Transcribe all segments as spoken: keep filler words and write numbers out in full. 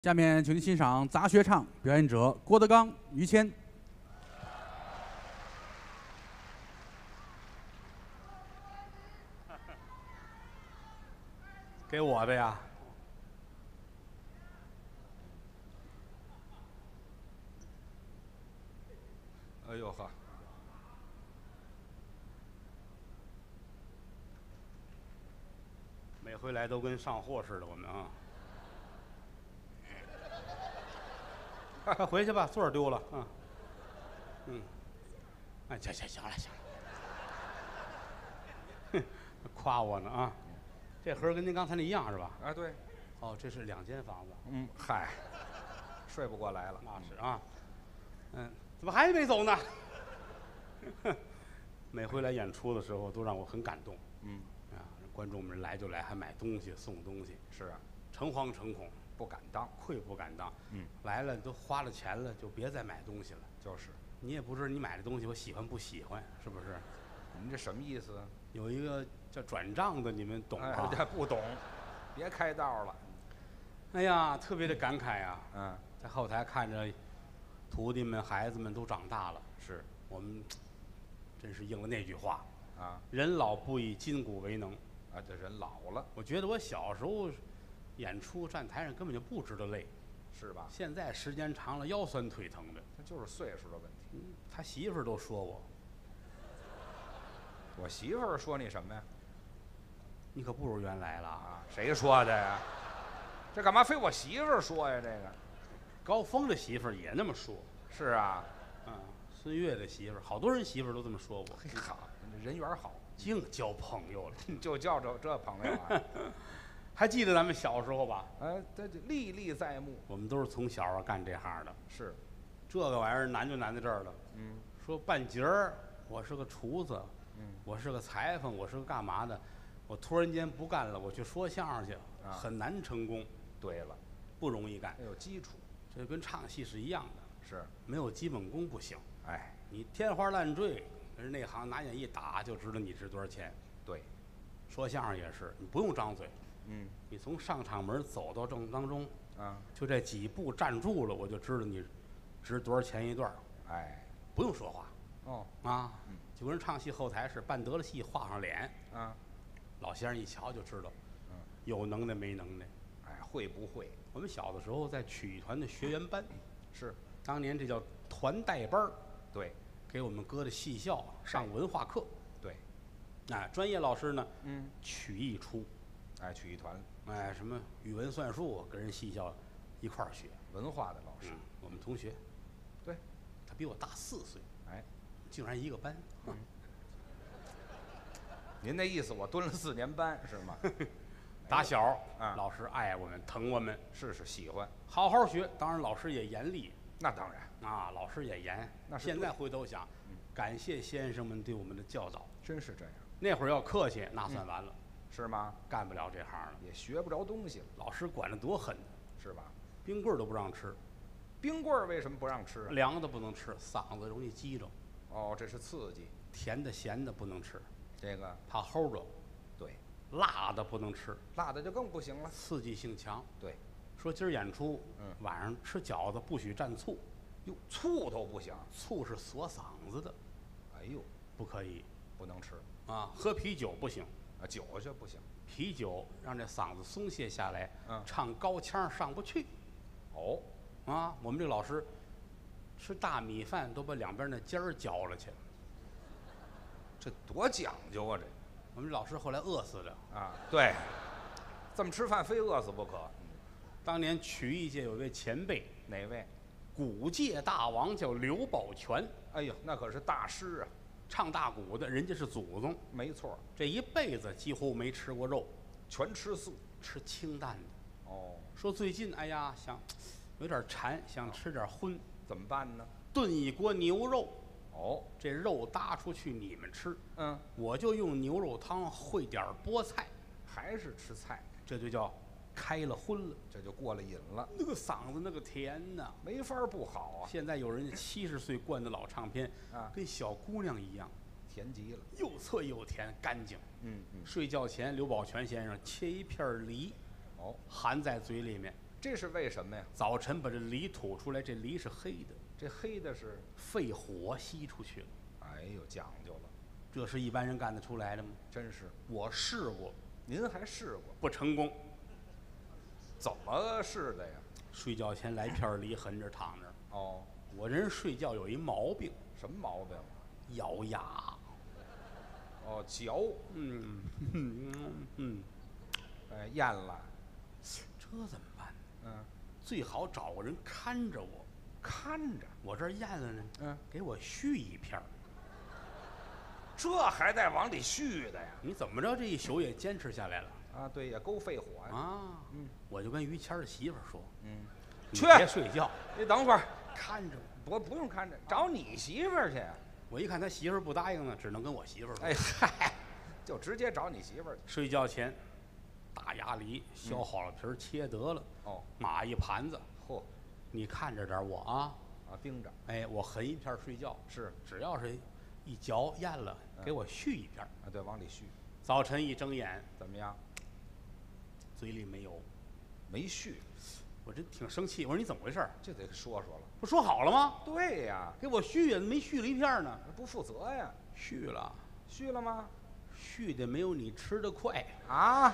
下面，请您欣赏杂学唱，表演者郭德纲、于谦。给我的呀。 哎呦呵， 每回来都跟上货似的，我们啊。快回去吧，座儿丢了啊。嗯，哎，行行行了行了，哼，夸我呢啊。这盒跟您刚才那一样是吧？ 啊对， 哦，这是两间房子。 嗯，嗨，睡不过来了。 那是啊。嗯，怎么还没走呢？每回来演出的时候都让我很感动。 嗯， 啊，观众们来就来，还买东西送东西， 是啊， 诚惶诚恐， 不敢当。 愧不敢当。 嗯， 来了都花了钱了，就别再买东西了。 就是， 你也不知道你买的东西我喜欢不喜欢，是不是？ 您这什么意思？ 有一个叫转账的，你们懂哎， 吗？ 这不懂，别开道了。 哎呀，特别的感慨呀！ 嗯， 在后台看着徒弟们、孩子们都长大了， 是我们真是应了那句话啊， 人老不以筋骨为能。 啊，这人老了， 我觉得我小时候演出站台上根本就不知道累， 是吧？ 现在时间长了腰酸腿疼的。 他就是岁数的问题。 嗯，他媳妇儿都说我， 我媳妇儿说你什么呀？ 你可不如原来了啊！ 啊，谁说的呀？这干嘛非我媳妇儿说呀？这个高峰的媳妇儿也那么说。 是啊， 啊，孙越的媳妇儿，好多人媳妇儿都这么说我。 嘿好，人缘好， 净交朋友了。 就交这这朋友啊。 还记得咱们小时候吧？ 哎，这这历历在目。 我们都是从小啊干这行的。 是， 这个玩意儿难就难在这儿了。 嗯， 说半截儿，我是个厨子， 嗯， 我是个裁缝，我是个干嘛的？我突然间不干了，我去说相声去， 啊很难成功， 对了， 不容易干。 得有基础。 这跟唱戏是一样的， 是， 没有基本功不行。 哎， 你天花乱坠，人那行拿眼一打就知道你值多少钱。 对， 说相声也是，你不用张嘴， 嗯， 你从上场门走到正当中， 啊， 就这几步站住了，我就知道你值多少钱一段。 哎， 不用说话哦， 啊， 嗯， 就跟人唱戏后台是办得了戏，画上脸， 啊， 老先生一瞧就知道， 嗯， 有能耐没能耐。 哎，会不会？ 我们小的时候在曲艺团的学员班， 是， 当年这叫团带班儿， 对， 给我们搁的戏校上文化课。 对， 哎，专业老师呢， 嗯， 曲艺出， 哎，曲艺团哎，什么语文算术跟人戏校一块儿学。 文化的老师， 嗯，我们同学， 对， 他比我大四岁， 哎， 竟然一个班。 嗯，您那意思我蹲了四年班是吗？ 打小啊老师爱我们，疼我们， 是是喜欢， 好好学。当然，老师也严厉那当然， 啊，老师也严。 那是现在对回头想， 嗯感谢先生们对我们的教导。 真是这样， 那会儿要客气，那算完了， 是吗？ 干不了这行了。 也学不着东西了， 老师管得多狠呢， 是吧？ 冰棍儿都不让吃， 冰棍儿为什么不让吃啊？ 凉的不能吃，嗓子容易激着； 哦，这是刺激， 甜的、咸的不能吃， 这个怕齁着； 对， 辣的不能吃， 辣的就更不行了。 刺激性强。 对， 说今儿演出， 嗯晚上吃饺子不许蘸醋， 哟，醋都不行。 醋是锁嗓子的， 哎呦， 不可以不能吃啊。喝啤酒不行， 啊，酒就不行。 啤酒让这嗓子松懈下来， 嗯唱高腔上不去。 哦， 啊，我们这老师吃大米饭都把两边那尖儿嚼了去。 这多讲究啊！这我们这老师后来饿死的。 啊，对，这么吃饭非饿死不可。嗯， 当年曲艺界有位前辈， 哪位？ 鼓界大王叫刘宝全， 哎呦，那可是大师啊！ 唱大鼓的，人家是祖宗， 没错， 这一辈子几乎没吃过肉， 全吃素。 吃清淡的。 哦， 说最近哎呀想有点馋，想吃点荤， 怎么办呢？ 炖一锅牛肉。 哦， 这肉搭出去你们吃， 嗯， 我就用牛肉汤烩点菠菜， 还是吃菜， 这就叫开了荤了。 这就过了瘾了， 那个嗓子那个甜呐， 没法不好啊， 现在有人家七十岁灌的老唱片啊跟小姑娘一样， 甜极了。 又脆又甜，干净。 嗯嗯， 睡觉前，刘宝全先生切一片梨， 哦， 含在嘴里面， 这是为什么呀？ 早晨把这梨吐出来，这梨是黑的， 这黑的是， 肺火吸出去了。 哎呦，讲究了， 这是一般人干得出来的吗？ 真是。 我试过， 您还试过？ 不成功。 怎么试的呀？ 睡觉前来片梨，横着躺那儿。 哦， 我这人睡觉有一毛病， 什么毛病？ 咬牙。 哦，嚼。 嗯嗯嗯， 哎，咽了。 这怎么办？ 嗯， 最好找个人看着我， 看着。 我这儿咽了呢， 嗯， 给我续一片儿。 这还带往里续的呀？ 你怎么着这一宿也坚持下来了？ 啊，对，也够肺火呀。 啊， 嗯， 我就跟于谦儿的媳妇儿说， 嗯， 你去别睡觉， 你等会儿， 看着我。 不不用看着，找你媳妇儿去。 我一看他媳妇儿不答应呢，只能跟我媳妇儿说。 哎嗨，就直接找你媳妇儿去。 睡觉前，大鸭梨削好了皮儿，切得了， 哦， 码一盘子。 嚯， 你看着点儿我啊， 啊，盯着。 哎，我含一片儿睡觉， 是， 只要是一嚼咽了， 嗯给我续一片儿。 啊，对，往里续。 早晨一睁眼， 怎么样？ 嘴里没有， 没续， 我真挺生气。我说你怎么回事儿？ 这得说说了。 不说好了吗？ 对呀， 给我续呀，没续了一片儿呢。 不负责呀。 续了， 续了吗？ 续的没有你吃的快。 啊，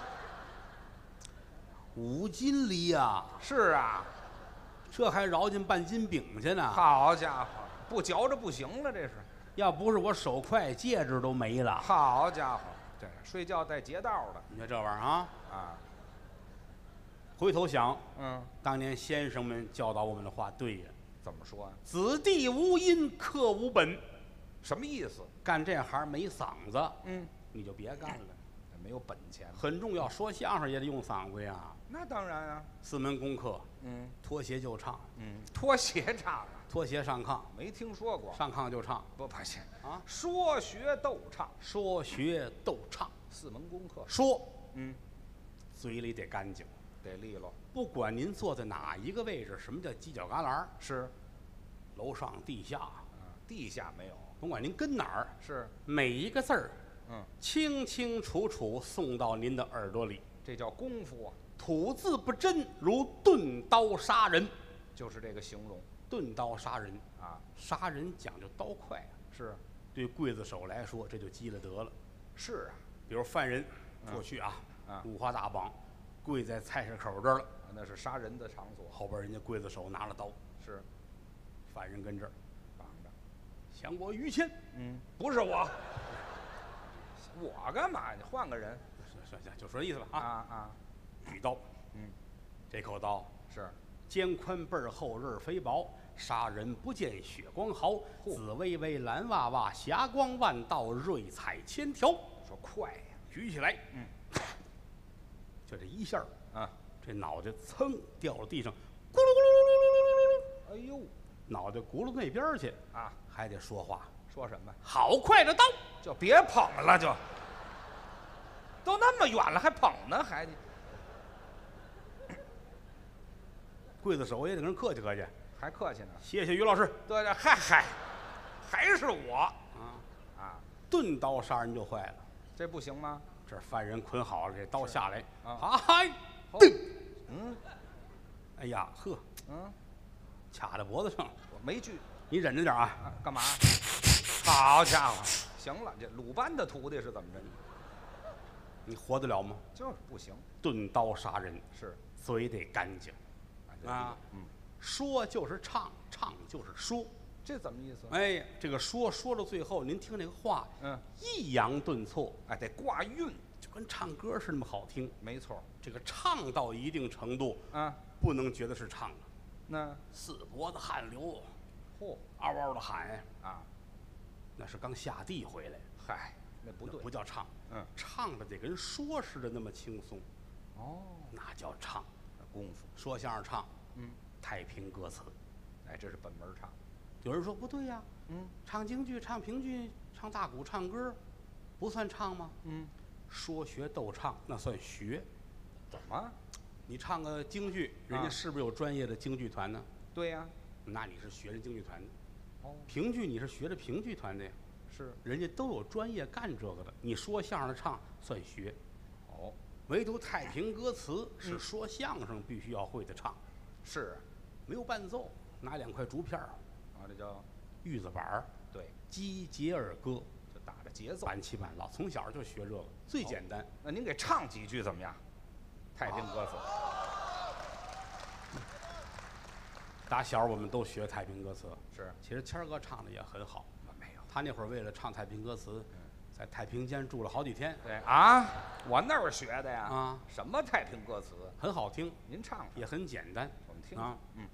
五斤梨呀， 是啊。 这还饶进半斤饼去呢。 好家伙，不嚼着不行了，这是。 要不是我手快，戒指都没了。 好家伙，这睡觉带劫道的你看这玩意儿啊， 啊。 回头想， 嗯， 当年先生们教导我们的话对呀。 怎么说呀？ 子弟无因，课无本。 什么意思？ 干这行没嗓子， 嗯， 你就别干了。 没有本钱。 很重要，说相声也得用嗓子呀。 那当然啊。 四门功课， 嗯脱鞋就唱， 嗯，脱鞋唱啊？ 脱鞋上炕， 没听说过。 上炕就唱不，抱歉啊。 说学逗唱， 说学逗唱， 四门功课。 说， 嗯， 嘴里得干净， 得利落。 不管您坐在哪一个位置，什么叫犄角旮旯？ 是， 楼上地下， 啊，地下没有。 甭管您跟哪儿， 是， 每一个字儿， 嗯， 清清楚楚送到您的耳朵里。 这叫功夫啊。 吐字不真，如钝刀杀人。 就是这个形容。 钝刀杀人啊， 杀人讲究刀快啊。 是， 对刽子手来说，这就积了德了。 是啊。 比如犯人， 嗯过去啊， 啊五花大绑，跪在菜市口这儿了， 那是杀人的场所。 后边人家刽子手拿了刀， 是， 犯人跟这儿绑着。 想我于谦， 嗯，不是我，我干嘛？你换个人。 行行，就说意思吧啊啊。 啊， 举刀， 嗯， 这口刀是肩宽背儿厚刃儿肥薄，杀人不见血光毫，紫微微蓝娃娃，霞光万道，瑞彩千条。 说快呀。 举起来， 嗯， 就这一下儿啊， 这脑袋噌掉到地上，咕噜咕噜噜噜噜噜噜噜， 哎呦， 脑袋轱辘那边儿去啊， 还得说话。 说什么？ 好快的刀， 就别捧了，就都那么远了还捧呢，还刽子手也得跟人客气客气。 还客气呢。 谢谢于老师对对，嗨嗨，还是我啊啊， 钝刀杀人就坏了。 这不行吗？ 这犯人捆好了，这刀下来， 啊嗨， 哦噔， 嗯哎呀呵， 嗯， 卡在脖子上， 我没锯你忍着点啊。 啊，干嘛？好家伙，行了，这鲁班的徒弟是怎么着？ 你活得了吗？ 就是不行。 钝刀杀人， 是， 嘴得干净啊。 嗯， 说就是唱，唱就是说。 这怎么意思？ 哎，这个说说到最后，您听这个话， 嗯， 抑扬顿挫， 哎，得挂韵， 就跟唱歌似的那么好听。 没错。 这个唱到一定程度， 啊， 不能觉得是唱了， 那四脖子汗流， 嚯嗷嗷的喊， 啊， 那是刚下地回来， 嗨，那不对， 不叫唱。 嗯， 唱的得跟说似的那么轻松， 哦， 那叫唱。 那功夫， 说相声唱， 嗯， 太平歌词。 哎，这是本门唱。 有人说不对呀， 嗯唱京剧、唱评剧、唱大鼓、唱歌，不算唱吗？ 嗯， 说学逗唱那算学。 怎么？ 你唱个京剧，人家啊是不是有专业的京剧团呢？ 对呀。 那你是学人京剧团的。 哦， 评剧你是学着评剧团的呀， 是。 人家都有专业干这个的。你说相声的唱算学。 哦， 唯独太平歌词是说相声必须要会的唱。 是， 没有伴奏，拿两块竹片儿， 啊，这叫玉子板儿， 对， 击节儿歌， 就打着节奏， 半起半落，从小就学这个，最简单。 那您给唱几句怎么样？太平歌词。 打小我们都学太平歌词， 是， 其实谦儿哥唱的也很好。 没有， 他那会儿为了唱太平歌词，在太平间住了好几天。 对啊，我那儿学的呀。 啊， 什么太平歌词？ 很好听， 您唱唱， 也很简单。 我们听啊， 嗯。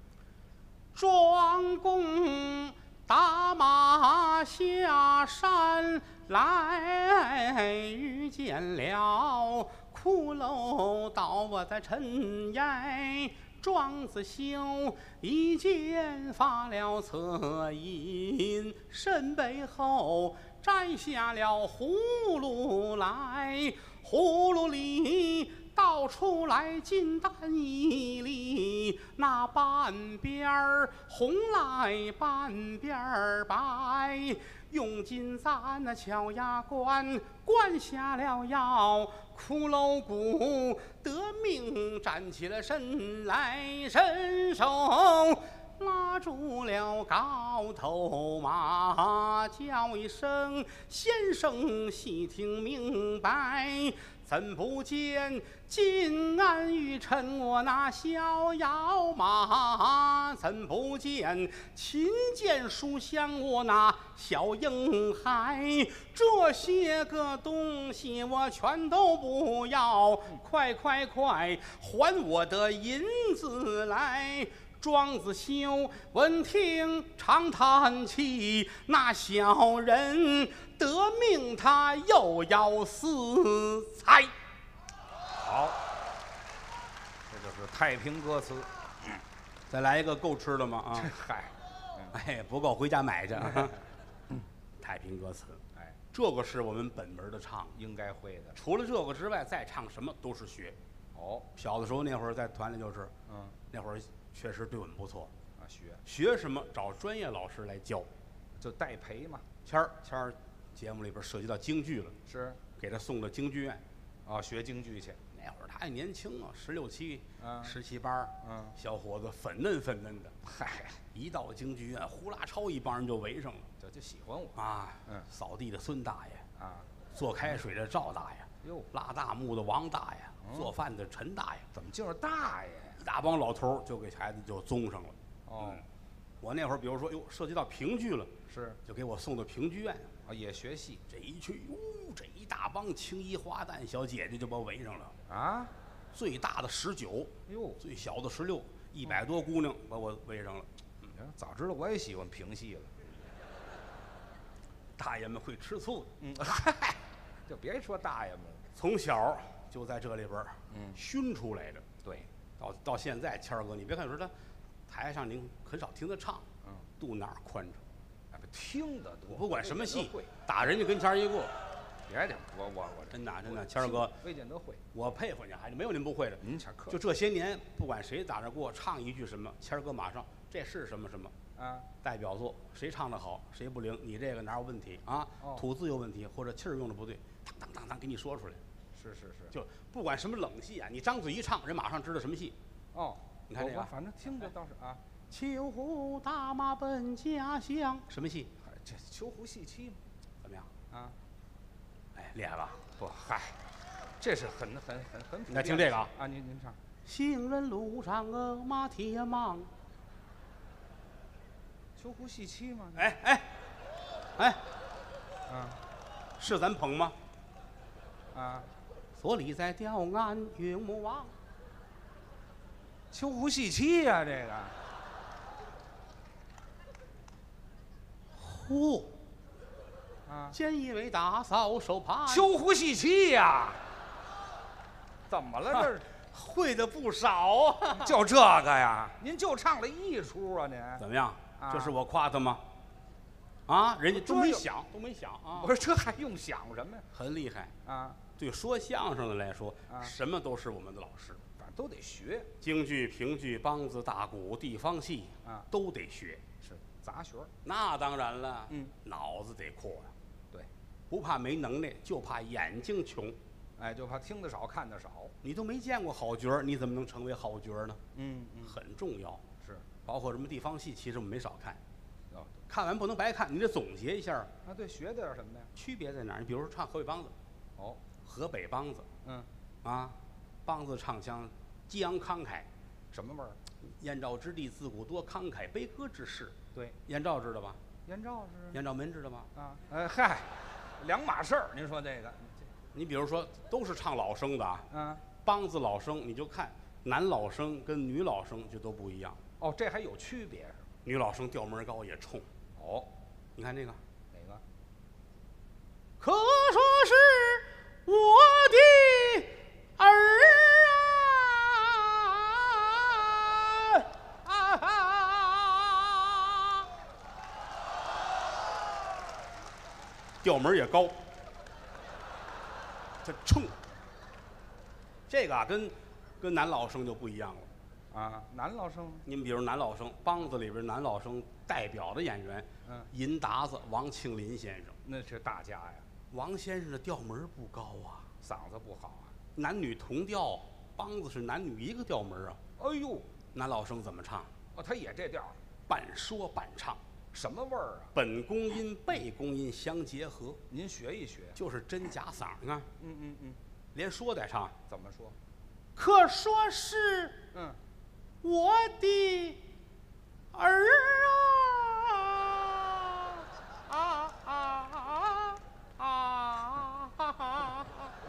庄公打马下山来，遇见了骷髅刀我在尘埃。庄子修一剑发了恻隐，身背后摘下了葫芦来，葫芦里倒出来金蛋一粒，那半边儿红来半边儿白，用金簪那敲牙关，关下了腰，骷髅骨得命站起了身来，伸手拉住了高头马，叫一声先生细听明白，怎不见金鞍玉衬我那逍遥马？怎不见琴剑书香我那小婴孩？这些个东西我全都不要，快快快还我的银子来！庄子修闻听长叹气，那小人得命他又要私财。 好，这就是太平歌词。 再来一个够吃的吗？啊， 嗨， 哎，不够回家买去啊。太平歌词， 哎， 这个是我们本门的唱， 应该会的。 除了这个之外，再唱什么都是学。 哦， 小的时候那会儿在团里就是， 嗯， 那会儿确实对我们不错。 啊，学学什么找专业老师来教， 就代培嘛。 谦儿谦儿节目里边涉及到京剧了， 是， 给他送到京剧院。 啊，学京剧去。 那会儿他还年轻啊，十六七， 嗯十七八， 嗯， 小伙子粉嫩粉嫩的。 嗨， 一到京剧院，呼啦超一帮人就围上了。 这就喜欢我啊， 嗯， 扫地的孙大爷， 啊。 做开水的赵大爷， 哟， 拉大木的王大爷， 嗯做饭的陈大爷， 怎么就是大爷？ 一大帮老头儿就给孩子就宗上了。 哦， 嗯我那会儿比如说，哟，涉及到评剧了， 是， 就给我送到评剧院。 啊，也学戏这一去，哟，这一大帮青衣花旦小姐姐就把我围上了。 啊。 最大的十九， 哟， 最小的十六，一百多姑娘把我围上了。 嗯，早知道我也喜欢评戏了。 大爷们会吃醋的。 嗯，嗨，就别说大爷们了。 从小就在这里边儿， 嗯， 熏出来的。 对， 到到现在，谦儿哥，你别看说他台上您很少听他唱， 嗯， 肚哪儿宽敞。 啊，听得多， 不管什么戏会， 打人家跟前儿一过， 别介，我我我真的真的，谦儿哥， 未见得会。 我佩服你，还是没有您不会的。 您先客气就这些年，不管谁打这过，唱一句什么，谦儿哥马上这是什么什么啊， 代表作，谁唱得好，谁不灵，你这个哪有问题啊？ 哦吐字有问题，或者气儿用的不对，当当当当给你说出来。 是是是， 就不管什么冷戏啊，你张嘴一唱，人马上知道什么戏。 哦， 你看这个我反正听着倒是啊。 秋胡大马奔家乡，什么戏？ 这秋胡戏妻嘛， 怎么样？ 啊， 哎，厉害吧？ 不，嗨，这是很很很很普遍。 来听这个啊啊，您您唱。 行人路上饿马铁忙。 秋胡戏妻吗？ 哎哎哎， 啊是咱捧吗？ 啊， 所立在吊鞍云母王。 秋胡戏妻呀，这个。 呼， 啊， 见一位大嫂手帕。 秋胡戏妻呀，怎么了这是？ 会的不少啊。 就这个呀？您就唱了一出啊？您怎么样？ 啊这是我夸他吗？啊，人家都没这有想，都没想啊。 我说这还用想什么呀？ 很厉害。 啊， 对说相声的来说， 啊什么都是我们的老师。 反正都得学京剧、评剧、梆子、大鼓、地方戏啊， 都得学。 是杂学儿。 那当然了， 嗯， 脑子得阔呀、 对， 不怕没能耐，就怕眼睛穷。 哎，就怕听得少看得少。 你都没见过好角儿，你怎么能成为好角儿呢？ 嗯嗯， 很重要。 是。 包括什么地方戏，其实我们没少看。 哦， 看完不能白看，你得总结一下啊，对，学点什么呀？ 区别在哪儿？你比如说唱河北梆子， 哦， 河北梆子， 嗯， 啊，梆子唱腔激昂慷慨， 什么味儿？ 燕赵之地自古多慷慨悲歌之士。 对， 燕赵知道吧？ 燕赵是。 燕赵门知道吗？ 啊，哎嗨，两码事儿。您说这个， 你比如说，都是唱老生的啊。 嗯， 梆子老生，你就看男老生跟女老生就都不一样。 哦，这还有区别是吧？ 女老生调门高也冲。 哦， 你看这个， 哪个？ 可说是我的儿啊！啊，调门也高，这冲。这个啊，跟跟男老生就不一样了。 啊，男老生。 你们比如男老生，梆子里边男老生代表的演员， 嗯， 银达子王庆林先生， 那是大家呀。 王先生的调门不高啊， 嗓子不好啊。 男女同调，梆子是男女一个调门啊。 哎呦， 男老生怎么唱？ 哦，他也这调， 半说半唱， 什么味儿啊？ 本宫音、背宫音相结合， 您学一学。 就是真假嗓。你看， 嗯嗯嗯， 连说带唱。 怎么说？ 可说是嗯， 我的儿啊啊啊啊啊啊！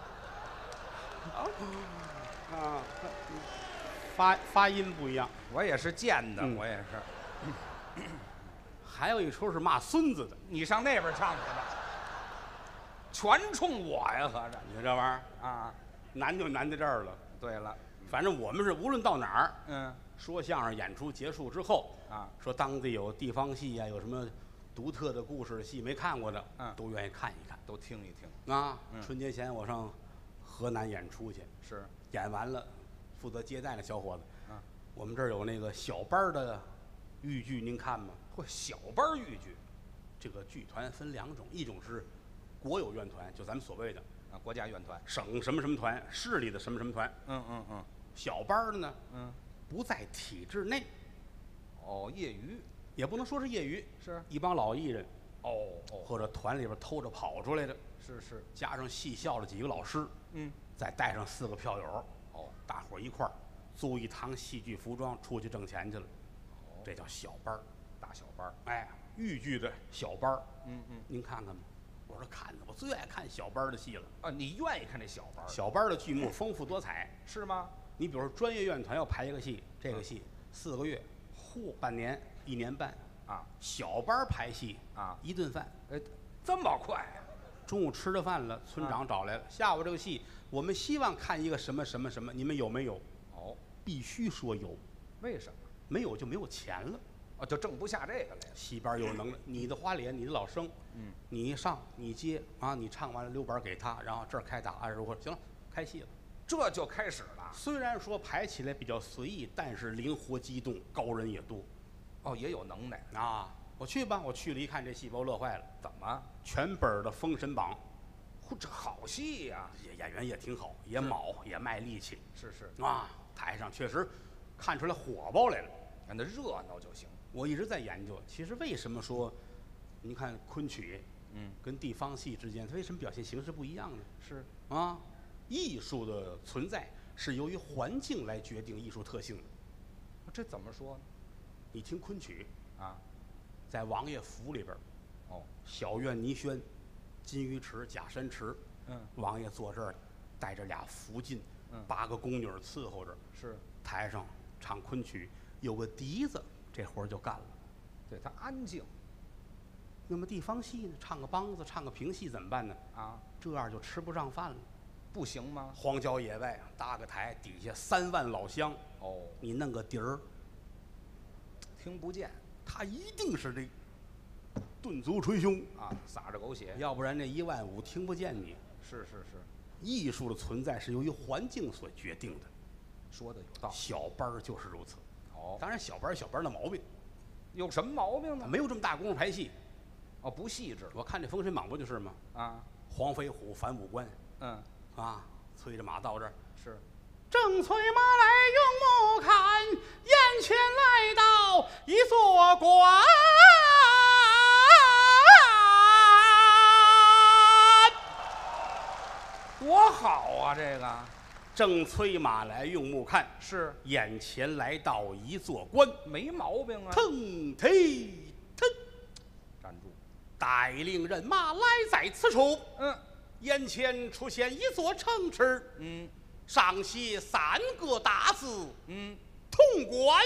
啊，发发音不一样。 我也是贱的， 嗯我也是。 还有一出是骂孙子的， 你上那边唱去吧，全冲我呀，合着你说这玩意儿啊。 难就难在这儿了。 对了， 反正我们是无论到哪儿， 嗯说相声演出结束之后， 啊， 说当地有地方戏呀、有什么独特的故事的戏没看过的， 嗯都愿意看一看都听一听。 啊。 嗯春节前我上河南演出去， 是， 演完了，负责接待的小伙子， 嗯， 我们这儿有那个小班儿的豫剧，您看吗？ 嚯，小班豫剧这个剧团分两种，一种是国有院团，就咱们所谓的啊，国家院团。 省什么什么团，市里的什么什么团。 嗯嗯嗯小班儿的呢， 嗯， 不在体制内， 哦，业余也不能说是业余， 是。 一帮老艺人哦哦， 或者团里边偷着跑出来的， 是是， 加上戏校的几个老师， 嗯， 再带上四个票友， 哦， 大伙儿一块儿租一堂戏剧服装出去挣钱去了， 哦， 这叫小班儿。 大小班儿。 哎，豫剧的小班儿， 嗯嗯， 您看看吧。我说看的，我最爱看小班儿的戏了。 啊，你愿意看这小班儿？ 小班儿的剧目丰富多彩， 是吗？ 你比如说专业院团要排一个戏，这个戏四个月，嚯，半年、一年半啊。 小班儿排戏啊， 一顿饭， 哎，这么快呀？ 中午吃了饭了，村长找来了，下午这个戏我们希望看一个什么什么什么，你们有没有？ 哦， 必须说有， 为什么？ 没有就没有钱了。 哦，就挣不下这个来了。 戏班有能耐，你的花脸，你的老生， 嗯， 你一上你接啊，你唱完了溜板给他，然后这儿开打二十多，行了，开戏了。 这就开始了。 虽然说排起来比较随意，但是灵活机动，高人也多。 哦，也有能耐。 啊，我去吧，我去了一看这戏，把我乐坏了。 怎么？ 全本的《封神榜》， 嚯，这好戏呀！ 也演员也挺好，也卯也卖力气。 是是啊，台上确实看出来火爆来了。 让它热闹就行。 我一直在研究，其实为什么说，你看昆曲， 嗯， 跟地方戏之间，它为什么表现形式不一样呢？ 是啊，艺术的存在是由于环境来决定艺术特性的。 这怎么说呢？ 你听昆曲啊， 在王爷府里边， 哦， 小院泥轩，金鱼池、假山池， 嗯， 王爷坐这儿，带着俩福晋， 嗯， 八个宫女伺候着， 是台上唱昆曲，有个笛子，这活儿就干了。 对，它安静。 那么地方戏呢，唱个梆子，唱个评戏怎么办呢？ 啊， 这样就吃不上饭了。 不行吗？ 荒郊野外搭个台，底下三万老乡， 哦， 你弄个笛儿， 听不见他一定是这顿足捶胸啊，撒着狗血， 要不然这一万五听不见你。 是是是， 艺术的存在是由于环境所决定的， 说的有道理。 小班儿就是如此。 哦， 当然小班儿小班儿的毛病， 有什么毛病呢？ 没有这么大功夫排戏。 哦，不细致。 我看这《封神榜》不就是吗？ 啊， 黄飞虎反五关， 嗯， 啊， 催着马到这儿， 是。 正催马来用目看，眼前来到一座关。 多好啊！这个正催马来用目看， 是眼前来到一座关， 没毛病啊！ 腾忒腾， 站住！ 带领人马来在此处。 嗯， 眼前出现一座城池， 嗯， 上写三个大字， 嗯， 潼关。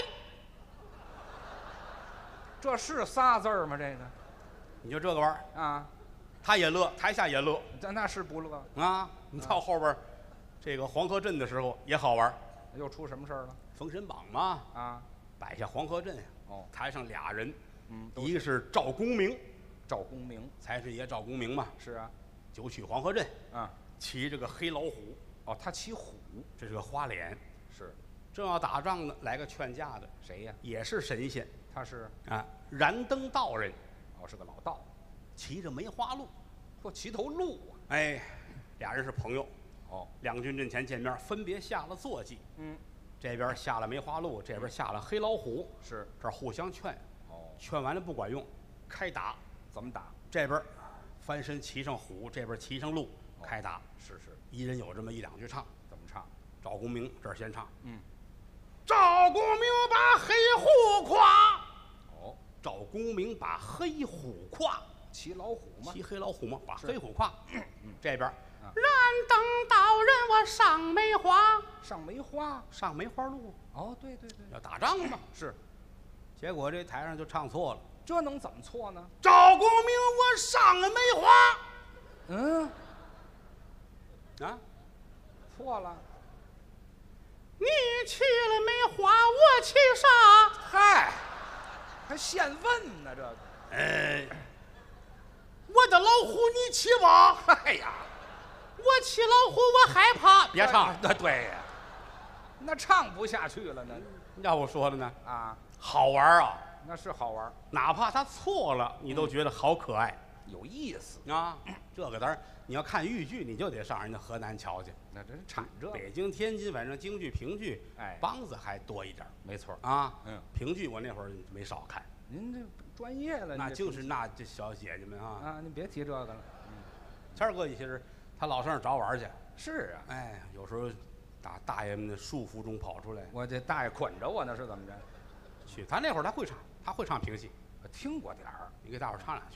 这是仨字儿吗？这个， 你就这个玩意儿啊， 他也乐，台下也乐， 那那是不乐啊！你到后边，这个黄河镇的时候也好玩。 又出什么事儿了？ 《封神榜》嘛， 啊， 摆下黄河镇呀。 哦， 台上俩人， 嗯， 一个是赵公明， 赵公明， 财神爷赵公明嘛， 是啊， 就去黄河镇， 啊， 骑着个黑老虎。 哦，他骑虎， 这是个花脸， 是， 正要打仗呢，来个劝架的， 谁呀？ 也是神仙， 他是啊，燃灯道人， 哦，是个老道， 骑着梅花鹿， 嚯，骑头鹿啊！ 哎，俩人是朋友。 哦， 两军阵前见面，分别下了坐骑。 嗯， 这边下了梅花鹿，这边下了黑老虎。 是， 这儿互相劝。 哦， 劝完了不管用，开打。 怎么打？ 这边翻身骑上虎，这边骑上鹿， 哦、 开打。 是是， 一人有这么一两句唱。 怎么唱？ 赵公明这儿先唱。 嗯， 赵公明把黑虎胯。 哦， 赵公明把黑虎胯。 骑老虎吗？ 骑黑老虎嘛，把黑虎胯。嗯、这边。 啊、 燃灯道人，我上梅花， 上梅花， 上梅花鹿。 哦，对对对， 要打仗嘛。 是， 结果这台上就唱错了。 这能怎么错呢？ 赵公明，我上了梅花。 嗯， 啊， 错了。 你骑了梅花，我骑啥？ 嗨，还现问呢这个。 哎，我的老虎你骑吧。 哎呀。 我骑老虎，我害怕。别唱， 那对呀，那唱不下去了呢。 要我说的呢， 啊， 好玩啊， 那是好玩， 哪怕他错了，你都觉得好可爱， 有意思啊。这个当然，你要看豫剧，你就得上人家河南瞧去。 那真产这。 北京、天津，反正京剧、评剧， 哎， 梆子还多一点。 没错啊， 嗯， 评剧我那会儿没少看。 您这专业了， 那就是那这小姐姐们啊。 啊，您别提这个了。嗯， 谦儿哥其实。他老上那儿找玩去， 是啊， 哎，有时候打大爷们的束缚中跑出来， 我这大爷捆着我呢，是怎么着？ 去，他那会儿他会唱，他会唱评戏， 我听过点儿， 你给大伙儿唱两句。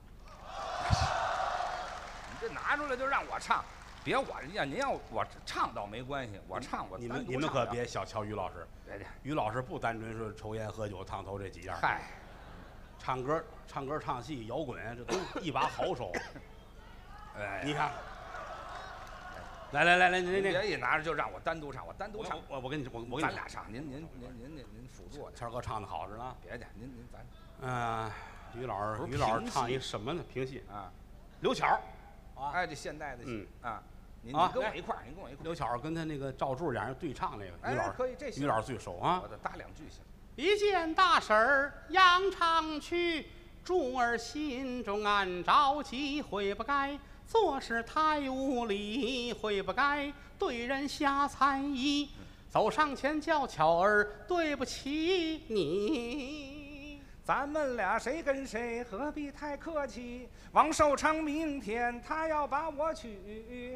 你这拿出来就让我唱，别我呀，您要我唱倒没关系，我唱我你们你们可别小瞧于老师， 对对， 于老师不单纯是抽烟喝酒烫头这几样， 嗨， 唱歌唱歌唱戏摇滚这都一把好手。 哎， 你看。来来来来，您您别一拿着就让我单独唱，我单独唱。 我我跟你我我咱俩唱，您您您您您您辅助我。 谦儿哥唱的好着呢。 别介，您您咱。 嗯，于老师于老师唱一什么呢？评戏啊， 刘巧。 啊，哎，这现代的戏啊，您啊跟我一块儿，您跟我一块儿。 刘巧跟他那个赵柱俩人对唱那个，于老师可以，这于老师最熟啊。 我得搭两句行。 一件大事儿扬长去，柱儿心中暗着急，悔不该。做事太无礼，悔不该对人下猜疑。走上前叫巧儿，对不起你。 咱们俩谁跟谁，何必太客气？王寿昌明天他要把我娶。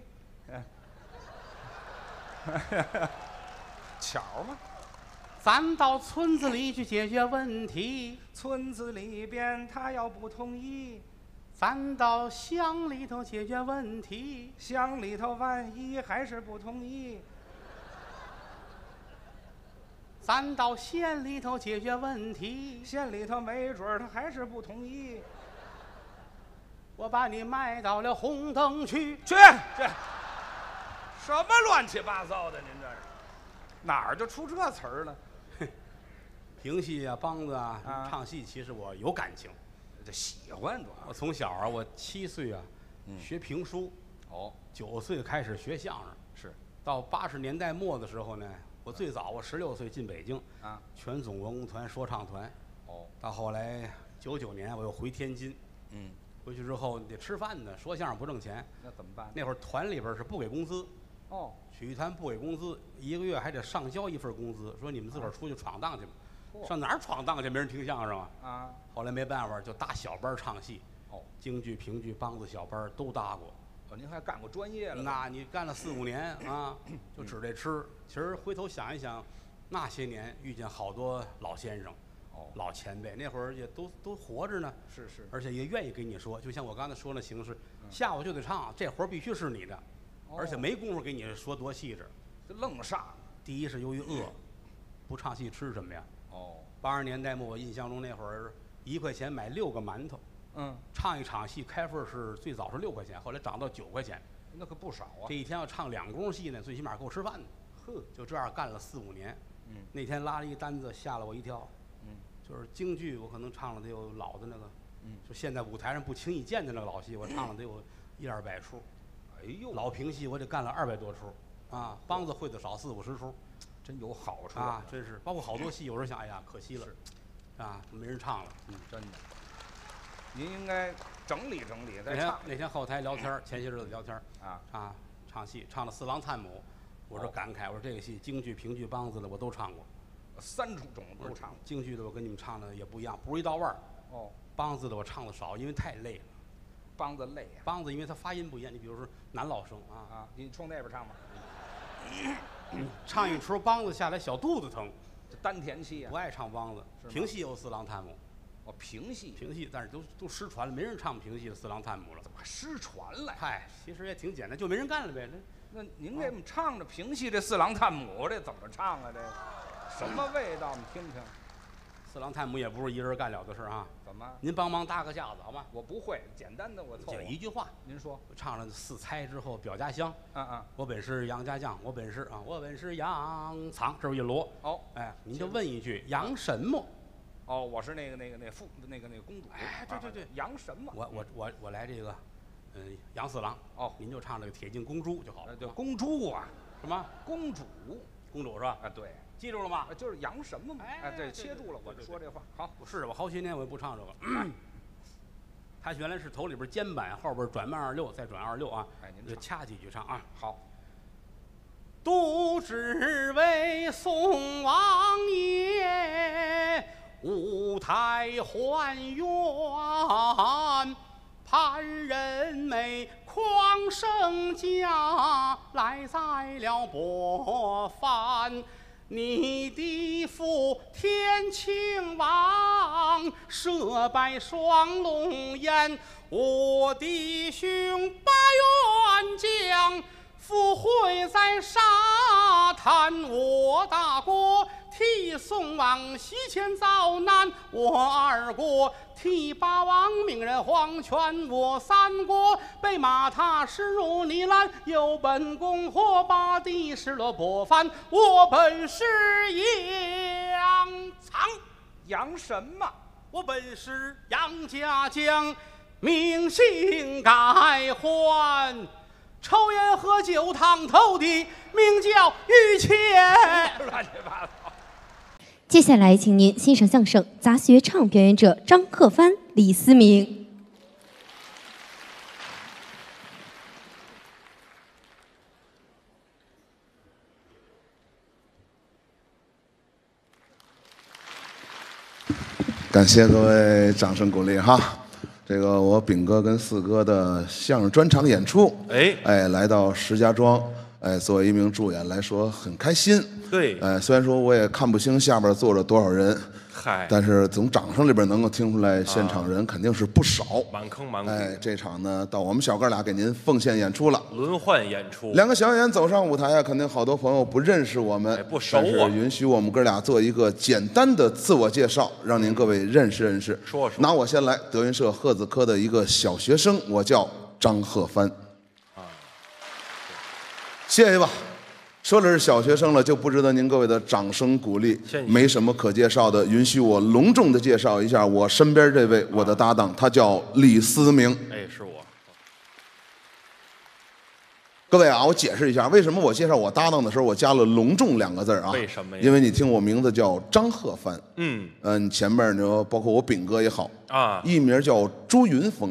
巧吗？ 咱到村子里去解决问题。 村子里边他要不同意。 咱到乡里头解决问题， 乡里头万一还是不同意， 咱到县里头解决问题， 县里头没准他还是不同意。 我把你卖到了红灯区， 去去，什么乱七八糟的？您这是哪儿就出这词儿了？ 评戏啊，梆子啊， 啊唱戏，其实我有感情。 这喜欢主要。 我从小啊，我七岁啊，嗯、学评书， 哦， 九岁开始学相声， 是， 到八十年代末的时候呢，我最早我十六岁进北京啊， 全总文工团说唱团， 哦， 到后来九九年我又回天津， 嗯， 回去之后你得吃饭呢，说相声不挣钱， 那怎么办？ 那会儿团里边是不给工资， 哦， 曲艺团不给工资，一个月还得上交一份工资，说你们自个儿出去闯荡去吧。上哪儿闯荡去？没人听相声啊！啊，后来没办法，就搭小班唱戏。哦，京剧、评剧、梆子小班都搭过。 哦，您还干过专业了？ 那你干了四五年啊，就指这吃。其实回头想一想，那些年遇见好多老先生，哦，老前辈，那会儿也都都活着呢。 是是， 而且也愿意跟你说，就像我刚才说那形式，下午就得唱，这活儿必须是你的，而且没工夫给你说多细致， 就愣上。 第一是由于饿，不唱戏吃什么呀？哦，八十年代末，我印象中那会儿一块钱买六个馒头，嗯，唱一场戏开份是最早是六块钱，后来涨到九块钱， 那可不少啊。 这一天要唱两工戏呢，最起码够吃饭的。呵，就这样干了四五年。嗯，那天拉了一单子，吓了我一跳。嗯，就是京剧，我可能唱了得有老的那个，嗯，就现在舞台上不轻易见的那个老戏，我唱了得有一二百出。哎呦，老评戏我得干了二百多出，啊，梆子会的少四五十出。 真有好处啊！真是，包括好多戏，有时候想，哎呀，可惜了，啊，没人唱了。 嗯，真的。您应该整理整理再唱。那天那天后台聊天，前些日子聊天啊啊，唱戏唱了《四郎探母》，我说感慨，我说这个戏京剧、评剧、梆子的我都唱过， 三种种都唱过。 京剧的我跟你们唱的也不一样，不是一道腕儿。哦。梆子的我唱的少，因为太累了。 梆子累呀。 梆子因为它发音不一样，你比如说男老生啊啊，你冲那边唱吧。 唱一出梆子下来小肚子疼， 这丹田气啊！ 不爱唱梆子，评戏有四郎探母。 哦，评戏， 评戏，但是都都失传了，没人唱评戏的四郎探母了。 怎么还失传了？ 嗨，其实也挺简单，就没人干了呗。 那您这么唱着评戏这四郎探母，这怎么唱啊？这什么味道？你听听。 四郎探母也不是一人干了的事啊。 怎么？ 您帮忙搭个架子好吗？ 我不会，简单的我凑合。 就一句话， 您说。 唱了四猜之后表家乡。 嗯嗯。 我本是杨家将，我本是啊，我本是杨藏，这是一摞。 哦。 哎，您就问一句杨什么？ 哦，我是那个那个那妇那个那个公主。 哎，对对对， 杨什么？ 我我我我来这个，嗯，杨四郎。 哦， 您就唱这个铁镜公主就好了。 对，公主啊。 什么？ 公主。 公主是吧？ 啊，对。 记住了吗？ 就是杨什么嘛？哎，对，切住了，我就说这话。好， 我试试，我好些年我也不唱这个。他原来是头里边肩板，后边转慢二六，再转二六啊。 哎，您就掐几句唱啊。 好。 都只为宋王爷舞台还原，盼人美匡圣驾来在了博范。你的父天庆王设拜双龙宴，我的兄八员将赴会在沙滩，我大国替宋王西迁遭难，我二国替八王命人黄泉，我三国被马踏石入泥烂，有本宫火把地失了博范，我本是杨藏。 杨什么？ 我本是杨家将，名姓改换，抽烟喝酒烫头的名叫于谦。 乱七八糟。 接下来，请您欣赏相声杂学唱表演者张鹤帆、李思明。 感谢各位掌声鼓励哈！这个我炳哥跟四哥的相声专场演出， 哎哎，来到石家庄，哎，作为一名助演来说很开心。 对， 哎，虽然说我也看不清下边坐着多少人， 嗨， 但是从掌声里边能够听出来，现场人肯定是不少， 满坑满谷。 哎，这场呢，到我们小哥俩给您奉献演出了， 轮换演出。 两个小演员走上舞台啊，肯定好多朋友不认识我们， 哎、不熟啊。 但是允许我们哥俩做一个简单的自我介绍，让您各位认识认识。 说说。 拿我先来，德云社鹤子科的一个小学生，我叫张鹤帆。啊，谢谢吧。说的是小学生了，就不值得您各位的掌声鼓励。没什么可介绍的，允许我隆重的介绍一下我身边这位我的搭档，他叫李思明。 哎，是我。 各位啊，我解释一下，为什么我介绍我搭档的时候，我加了隆重两个字啊？ 为什么呀？ 因为你听我名字叫张鹤帆。 嗯。 嗯，前面你说包括我炳哥也好啊， 艺名叫朱云峰。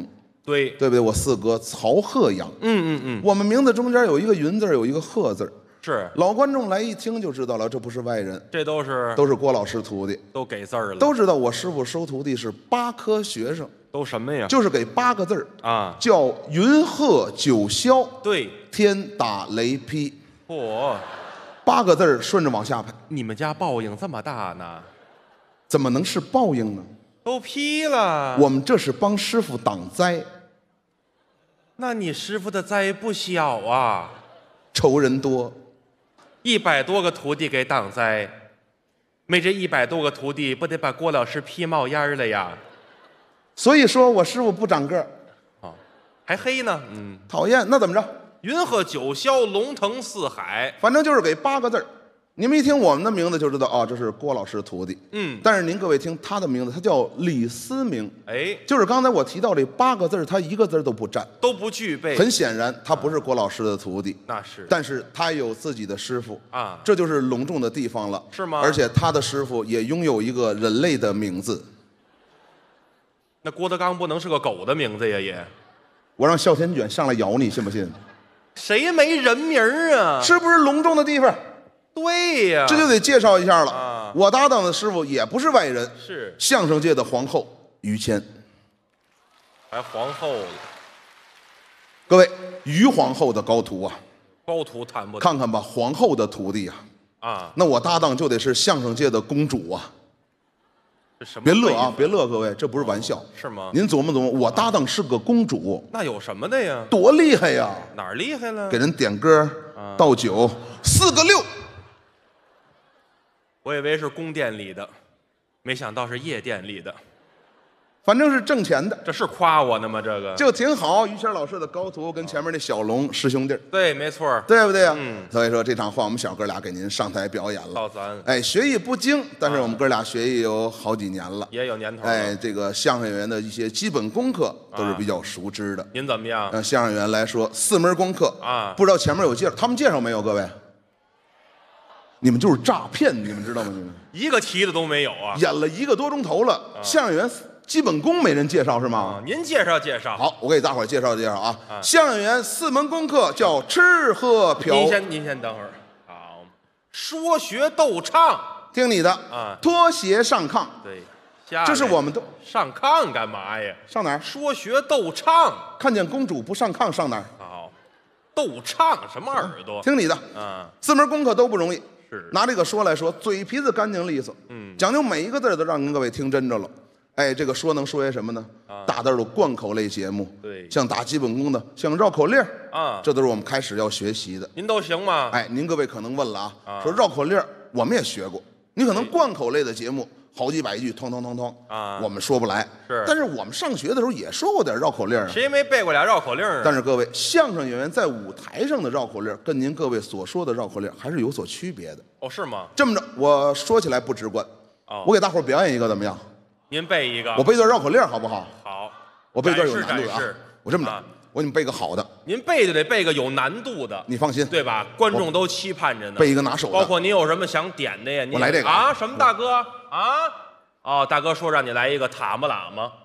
对对不对？我四哥曹鹤阳， 嗯嗯嗯， 我们名字中间有一个云字，有一个鹤字。 是老观众来一听就知道了，这不是外人， 这都是都是郭老师徒弟， 都给字儿了， 都知道我师傅收徒弟是八科学生， 都什么呀？ 就是给八个字儿啊， 叫云鹤九霄， 对， 天打雷劈， 嚯， 八个字儿顺着往下排， 你们家报应这么大呢？ 怎么能是报应呢？ 都批了， 我们这是帮师傅挡灾， 那你师傅的灾不小啊， 仇人多。 一百多个徒弟给挡灾，没这一百多个徒弟，不得把郭老师劈冒烟儿了呀？ 所以说我师傅不长个儿， 啊，还黑呢，嗯， 讨厌。那怎么着？ 云鹤九霄，龙腾四海， 反正就是给八个字儿。你们一听我们的名字就知道啊，这是郭老师的徒弟。 嗯， 但是您各位听他的名字，他叫李思明， 哎， 就是刚才我提到这八个字儿，他一个字儿都不占。 都不具备， 很显然，他不是郭老师的徒弟， 那是但是他有自己的师傅啊这就是隆重的地方了， 是吗而且他的师傅也拥有一个人类的名字。 那郭德纲不能是个狗的名字呀也？ 我让哮天卷上来咬你，信不信？ 谁没人名儿啊？ 是不是隆重的地方？ 对呀， 这就得介绍一下了。 啊我搭档的师傅也不是外人， 是相声界的皇后于谦。 还皇后了， 各位，于皇后的高徒啊， 高徒谈不看看吧，皇后的徒弟啊， 啊， 那我搭档就得是相声界的公主啊。 这什么？ 别乐啊，别乐，各位，这不是玩笑， 是吗？ 您琢磨琢磨，我搭档是个公主， 那有什么的呀？ 多厉害呀！ 哪儿厉害了？ 给人点歌、倒酒，四个六。 我以为是宫殿里的，没想到是夜店里的。 反正是挣钱的， 这是夸我呢吗？这个就挺好。于谦老师的高徒跟前面那小龙师兄弟， 对，没错。 对不对啊？ 嗯。 所以说这场话我们小哥俩给您上台表演了。 到咱哎，学艺不精，但是我们哥俩学艺有好几年了， 也有年头了。 哎，这个相声演员的一些基本功课都是比较熟知的。 您怎么样？ 呃，相声演员来说，四门功课啊， 不知道前面有介绍，他们介绍没有？各位，你们就是诈骗，你们知道吗？你们一个题的都没有啊！ 演了一个多钟头了，相声演员基本功没人介绍是吗？ 啊，您介绍介绍。 好，我给大伙儿介绍介绍啊。 啊相声演员四门功课叫吃喝嫖。 您先您先等会儿。好，说学逗唱。 听你的啊， 脱鞋上炕。 对，下这是来我们都上炕干嘛呀？ 上哪儿？ 说学逗唱。 看见公主不上炕上哪儿？ 好，逗唱什么耳朵？ 听你的。 啊， 四门功课都不容易。 是拿这个说来说，嘴皮子干净利索， 嗯讲究每一个字儿都让您各位听真着了。哎，这个说能说些什么呢？ 啊大字儿的贯口类节目， 对像打基本功的，像绕口令儿啊这都是我们开始要学习的。 您都行吗？ 哎，您各位可能问了啊， 啊说绕口令儿我们也学过，你可能贯口类的节目好几百句，通通通通啊我们说不来。 是但是我们上学的时候也说过点绕口令儿啊。 谁没背过俩绕口令啊？ 但是各位，相声演员在舞台上的绕口令儿跟您各位所说的绕口令儿还是有所区别的。 哦，是吗？ 这么着，我说起来不直观， 哦我给大伙儿表演一个怎么样？ 您背一个。 我背段绕口令儿好不好？ 好， 我背段有展示展示难度的啊。我这么着啊， 我给你背个好的， 您背就得背个有难度的， 你放心。 对吧？观众都期盼着呢。 背一个拿手的包括您有什么想点的呀？您我来这个啊？什么大哥啊？哦，大哥说让你来一个塔木喇嘛，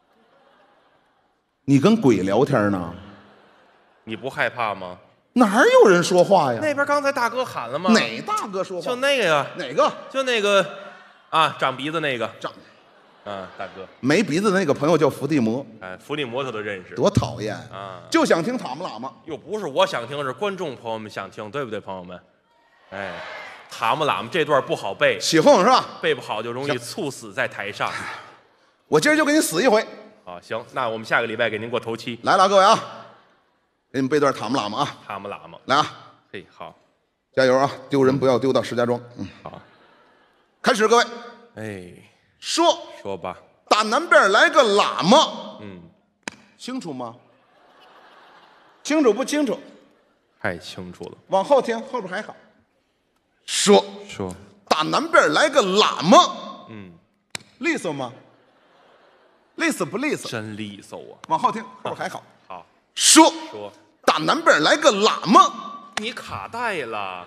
你跟鬼聊天呢？ 你不害怕吗？ 哪儿有人说话呀？ 那边刚才大哥喊了吗？ 哪大哥说话？ 就那个， 哪个？ 就那个，啊，长鼻子那个， 长啊，大哥， 没鼻子的那个朋友叫伏地魔， 哎，伏地魔他都认识。 多讨厌啊就想听塔木喇嘛。 又不是我想听，是观众朋友们想听，对不对，朋友们？哎，塔木喇嘛这段不好背， 起哄是吧？ 背不好就容易行猝死在台上。 我今儿就给你死一回。 啊，行，那我们下个礼拜给您过头七。 来了，各位啊，给你们背段塔木喇嘛啊！ 塔木喇嘛， 来啊， 嘿，好， 加油啊！丢人不要丢到石家庄。嗯， 好， 开始，各位哎， 说， 说吧， 打南边来个喇嘛， 嗯， 清楚吗？清楚不清楚？ 太清楚了。 往后听，后边还好。说， 说， 打南边来个喇嘛， 嗯， 利索吗？利索不利索？ 真利索啊。 往后听，后边还好。 好， 说， 说， 打南边来个喇嘛， 你卡带了，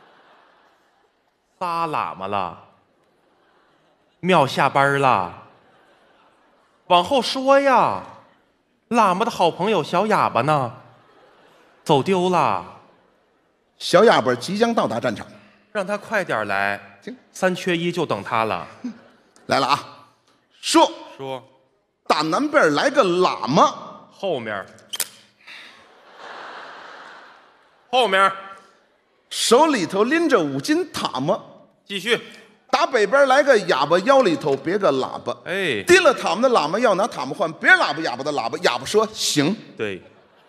仨喇嘛了，庙下班了，往后说呀， 喇嘛的好朋友小哑巴呢？走丢了， 小哑巴即将到达战场， 让他快点来。 行， 三缺一就等他了。 来了啊！说说， 打南边来个喇嘛， 后面，后面， 手里头拎着五斤塔嘛。 继续。 打北边来个哑巴，腰里头别个喇叭。 哎， 提了塔嘛的喇嘛要拿塔嘛换别人喇叭哑巴的喇叭，哑巴说行。 对，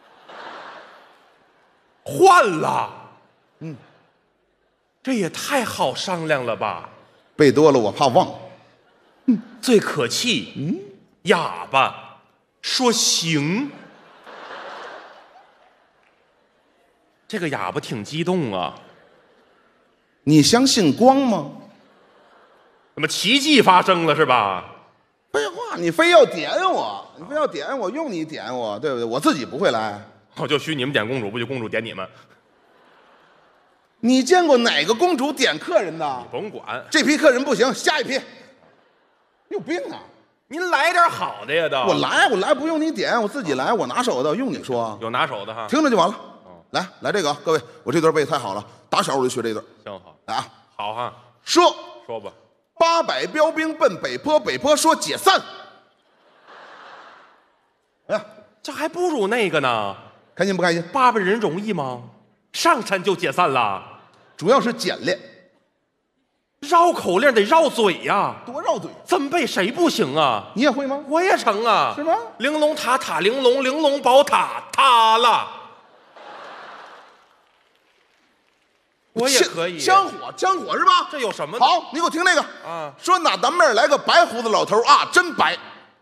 换了。 嗯， 这也太好商量了吧？ 背多了我怕忘。 最可气，嗯，哑巴说行。这个哑巴挺激动啊。 你相信光吗？ 怎么奇迹发生了是吧？ 废话，你非要点我，你非要点我，用你点我，对不对？我自己不会来。 我就许你们点公主，不就公主点你们？ 你见过哪个公主点客人的？ 甭管， 这批客人不行，下一批。有病啊！ 您来点好的呀，都。 我来，我来不用你点，我自己来，我拿手的，用你说。 有拿手的哈， 听着就完了。来来这个啊，各位，我这段背太好了，打小我就学这段。 行好， 来啊， 好哈， 说说吧。 八百标兵奔北坡，北坡说解散。哎呀， 这还不如那个呢。 开心不开心？ 八百人容易吗？上山就解散了， 主要是简练， 绕口令得绕嘴呀， 多绕嘴。 这么背谁不行啊？ 你也会吗？ 我也成啊。 是吗？ 玲珑塔塔玲珑，玲珑宝塔塌了。我也可以。 枪火，枪火是吧？ 这有什么？ 好，你给我听那个啊。 说哪南边来个白胡子老头啊，真白。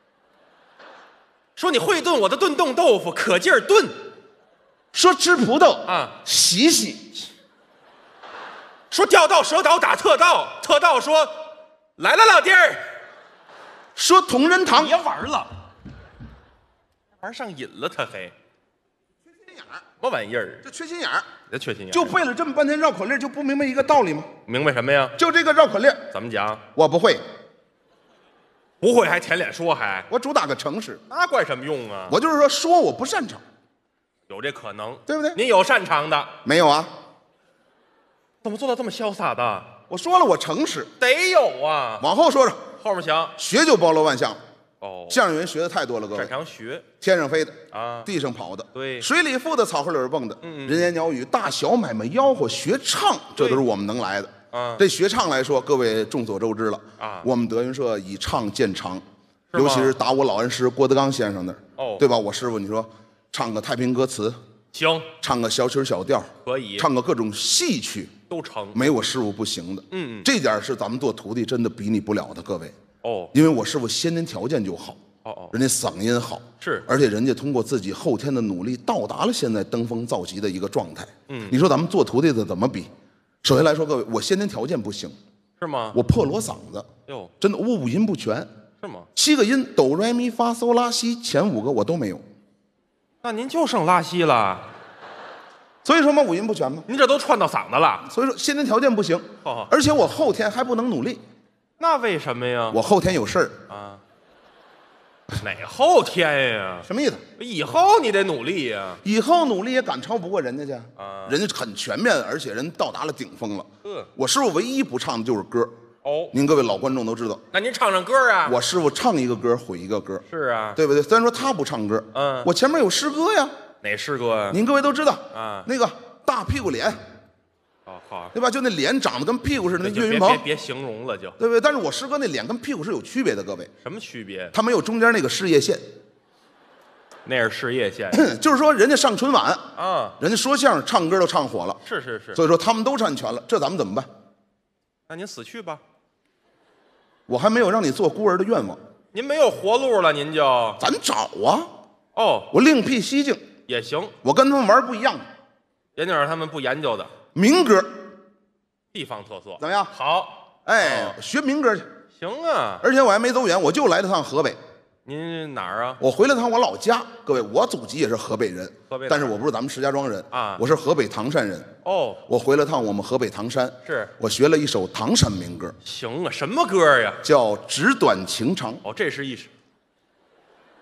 说你会炖我的炖冻豆腐，可劲儿炖。 说吃葡萄啊， 洗洗。 说调到蛇岛打特道，特道说来了老弟儿。 说同仁堂别玩了，玩上瘾了他还。 缺心眼儿， 什么玩意儿？ 这缺心眼儿， 这缺心眼儿。 就背了这么半天绕口令，就不明白一个道理吗？ 明白什么呀？ 就这个绕口令怎么讲？ 我不会， 不会还舔脸说还？ 我主打个诚实。 那怪什么用啊？ 我就是说说我不擅长， 有这可能， 对不对？ 您有擅长的？ 没有啊。 怎么做到这么潇洒的？ 我说了，我诚实。 得有啊。 往后说说， 后面讲。 学就包罗万象。 哦， 相声演员学的太多了，各位。 擅长学， 天上飞的啊， 地上跑的， 对， 水里浮的，草河里蹦的， 嗯嗯人言鸟语，大小买卖吆喝，学唱，这都是我们能来的。 啊， 这学唱来说，各位众所周知了啊。 我们德云社以唱见长， 是吗尤其是打我老恩师郭德纲先生那儿， 哦， 对吧？我师傅，你说唱个太平歌词， 行， 唱个小曲小调， 可以， 唱个各种戏曲都成， 没我师傅不行的。 嗯嗯， 这点是咱们做徒弟真的比拟不了的，各位。 哦， 因为我师傅先天条件就好。 哦哦， 人家嗓音好， 是， 而且人家通过自己后天的努力，到达了现在登峰造极的一个状态。 嗯， 你说咱们做徒弟的怎么比？首先来说，各位，我先天条件不行， 是吗？ 我破锣嗓子， 哟， 真的，我五音不全， 是吗？ 七个音哆来咪发嗦拉西，前五个我都没有。 那您就剩拉稀了， 所以说嘛，五音不全嘛。 您这都串到嗓子了。 所以说先天条件不行， 哦， 而且我后天还不能努力。 那为什么呀？ 我后天有事儿啊。哪后天呀？ 什么意思？ 以后你得努力呀。 以后努力也赶超不过人家去啊！ 人家很全面，而且人到达了顶峰了。 嗯， 我师傅唯一不唱的就是歌。 哦， 您各位老观众都知道。 那您唱唱歌啊？ 我师傅唱一个歌毁一个歌。 是啊， 对不对？虽然说他不唱歌， 嗯， 我前面有诗歌呀。 哪诗歌呀？ 您各位都知道啊， 那个大屁股脸。 哦，好， 对吧？就那脸长得跟屁股似的，那岳云鹏。别别别形容了，就对不对？但是我师哥那脸跟屁股是有区别的，各位。 什么区别？ 他没有中间那个事业线。 那是事业线。 就是说，人家上春晚啊， 人家说相声、唱歌都唱火了。 是是是。 所以说他们都占全了，这咱们怎么办？ 那您死去吧。 我还没有让你做孤儿的愿望。 您没有活路了，您就咱找啊。 哦， 我另辟蹊径也行。 我跟他们玩不一样的。 研究点他们不研究的民歌， 地方特色怎么样？ 好， 哎， 哦、 学民歌去。 行啊。 而且我还没走远，我就来了趟河北。 您哪儿啊？ 我回了趟我老家。各位，我祖籍也是河北人， 河北， 但是我不是咱们石家庄人啊， 我是河北唐山人。 哦， 我回了趟我们河北唐山， 是我学了一首唐山民歌。 行啊，什么歌呀？ 叫《纸短情长》。 哦，这是一首。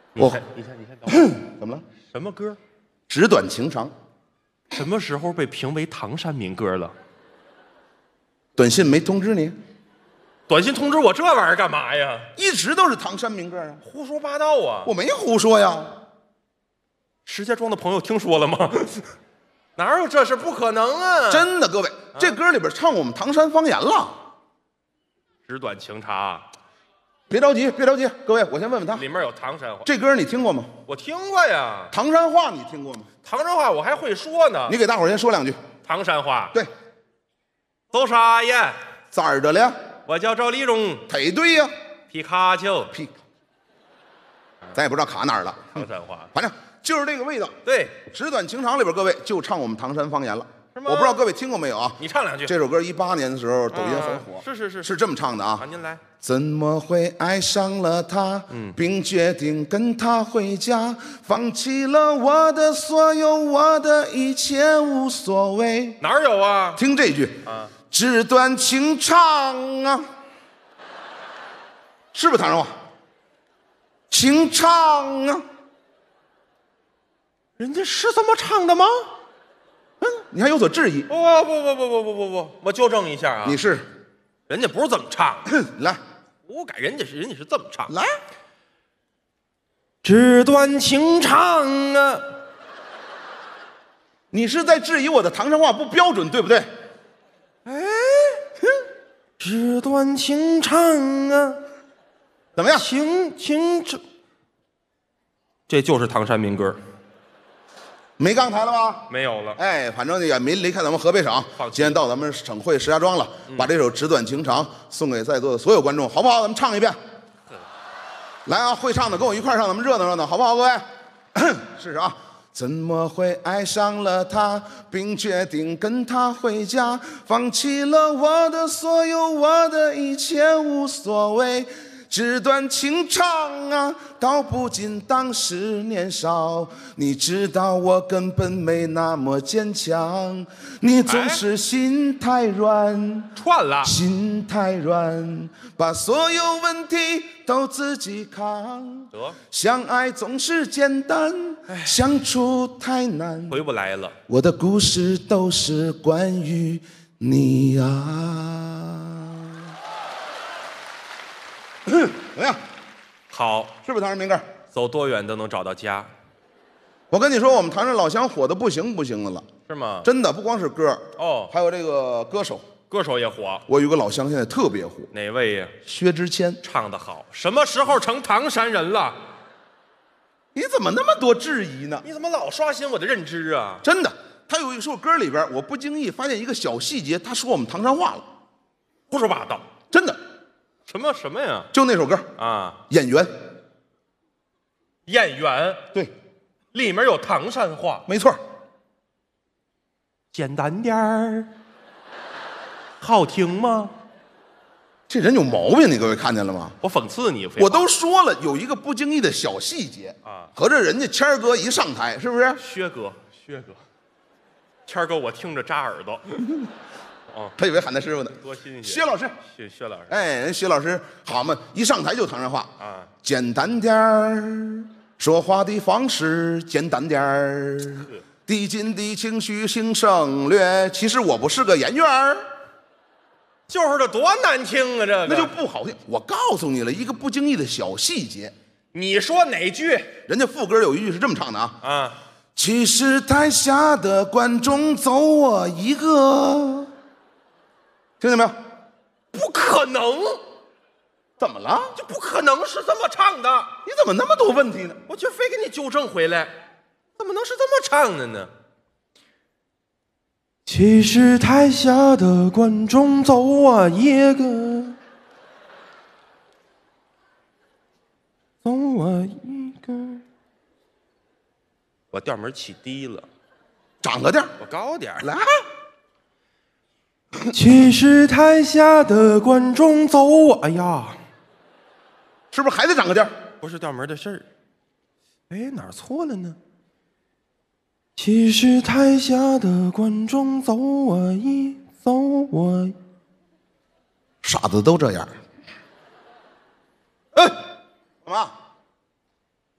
你先，你先，你先等会儿。 怎么了？ 什么歌？ 纸短情长。 什么时候被评为唐山民歌了？ 短信没通知你？ 短信通知我这玩意儿干嘛呀？ 一直都是唐山民歌啊！ 胡说八道啊！ 我没胡说呀。 石家庄的朋友听说了吗？哪有这事？不可能啊！ 真的，各位，啊、这歌里边唱我们唐山方言了。 纸短情长。 别着急，别着急，各位，我先问问他， 里面有唐山话。 这歌你听过吗？ 我听过呀。 唐山话你听过吗？ 唐山话我还会说呢。 你给大伙儿先说两句。 唐山话。 对。 走啥呀？ 咋儿的了？ 我叫赵丽蓉。 忒对呀。 皮卡丘。 皮。咱也不知道卡哪儿了。 唐山话， 反正就是这个味道。 对， 纸短情长里边，各位就唱我们唐山方言了。 是吗？ 我不知道各位听过没有啊？ 你唱两句。 这首歌一八年的时候抖音很火。 啊、是是是， 是这么唱的啊。 啊，您来。 怎么会爱上了他，嗯、并决定跟他回家，放弃了我的所有，我的一切无所谓。 哪儿有啊？ 听这句啊，纸短情长啊，是不是唐山话？情长啊， 人家是这么唱的吗？ 嗯，你还有所质疑？ 不不不不不不不不，我纠正一下啊， 你是， 人家不是这么唱， 来。 我改，人家是人家是这么唱， 来， 纸短情长啊！ 你是在质疑我的唐山话不标准，对不对？ 哎，纸短情长啊， 怎么样？ 情情这，这就是唐山民歌， 没刚才了吧？ 没有了。 哎，反正也没离开咱们河北省，今天到咱们省会石家庄了，嗯、把这首《纸短情长》送给在座的所有观众，好不好？咱们唱一遍。来啊，会唱的跟我一块唱，咱们热闹热闹，好不好，各位？试试啊。怎么会爱上了他，并决定跟他回家，放弃了我的所有，我的一切无所谓。纸短情长啊，道不尽当时年少。你知道我根本没那么坚强，你总是心太软， 串了， 心太软，把所有问题都自己扛。 得， 相爱总是简单，相处太难。 回不来了。 我的故事都是关于你啊。怎么样？ 好， 是不是唐山民歌？ 走多远都能找到家。 我跟你说，我们唐山老乡火的不行不行的了， 是吗？ 真的，不光是歌哦， 还有这个歌手， 歌手也火。 我有个老乡现在特别火， 哪位呀？ 薛之谦， 唱得好。什么时候成唐山人了？ 你怎么那么多质疑呢？ 你怎么老刷新我的认知啊？ 真的，他有一首歌里边，我不经意发现一个小细节，他说我们唐山话了， 胡说八道， 真的。 什么什么呀？ 就那首歌啊， 演员， 演员， 对， 里面有唐山话， 没错。 简单点儿，好听吗？ 这人有毛病，你各位看见了吗？ 我讽刺你， 我都说了，有一个不经意的小细节啊， 合着人家谦儿哥一上台，是不是？ 薛哥，薛哥，谦儿哥，我听着扎耳朵。哦， 他以为喊他师傅呢， 多新鲜！ 薛老师， 薛薛老师， 哎，人薛老师好嘛，一上台就唐山话啊， 简单点儿，说话的方式简单点儿，递进的情绪请省略。其实我不是个演员儿， 就是这多难听啊！这个那就不好听。我告诉你了，一个不经意的小细节。 你说哪句？ 人家副歌有一句是这么唱的啊啊， 其实台下的观众走我一个。听见没有？ 不可能！ 怎么了？ 这不可能是这么唱的！ 你怎么那么多问题呢？ 我就非给你纠正回来，怎么能是这么唱的呢？其实台下的观众走我一个，走我一个。我调门起低了， 涨个调， 我高点来。 其实台下的观众走我，哎呀， 是不是还得涨个调？ 不是调门的事儿。哎，哪儿错了呢？其实台下的观众走我一走我， 傻子都这样。哎，干嘛？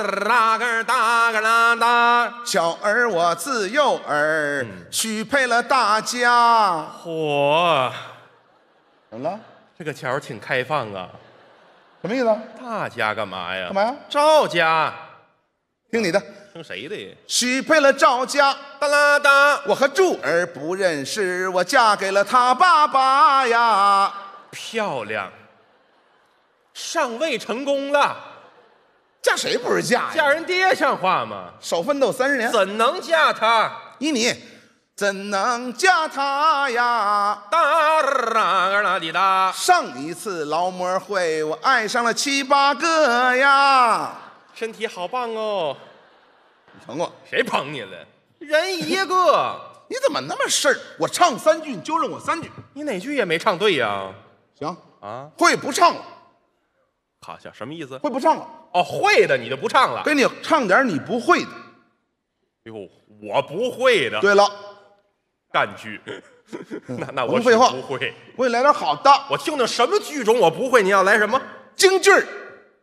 啦个哒个啦哒。 小儿我自幼儿，许配了大家。 嚯， 怎么了？ 这个桥挺开放啊！ 什么意思？ 大家干嘛呀？ 干嘛呀？ 赵家。 听你的。 听谁的？ 许配了赵家。 哒啦哒。 我和柱儿不认识，我嫁给了他爸爸呀。 漂亮。上位成功了。 嫁谁不是嫁呀？ 嫁人爹像话吗？ 少奋斗三十年， 怎能嫁他？ 依你，怎能嫁他呀？ 哒啦个啦滴哒。 上一次劳模会，我爱上了七八个呀。 身体好棒哦！ 你捧我？ 谁捧你了？人一个。 你怎么那么事儿？我唱三句，你纠正我三句。 你哪句也没唱对呀？ 行啊， 会不唱了？ 好像什么意思？ 会不唱了？ 哦，会的你就不唱了。 给你唱点你不会的。 哟，我不会的。 对了， 干剧。那那我不废话， 不会。 我给你来点好的。 我听听什么剧种我不会，你要来什么？ 京剧儿。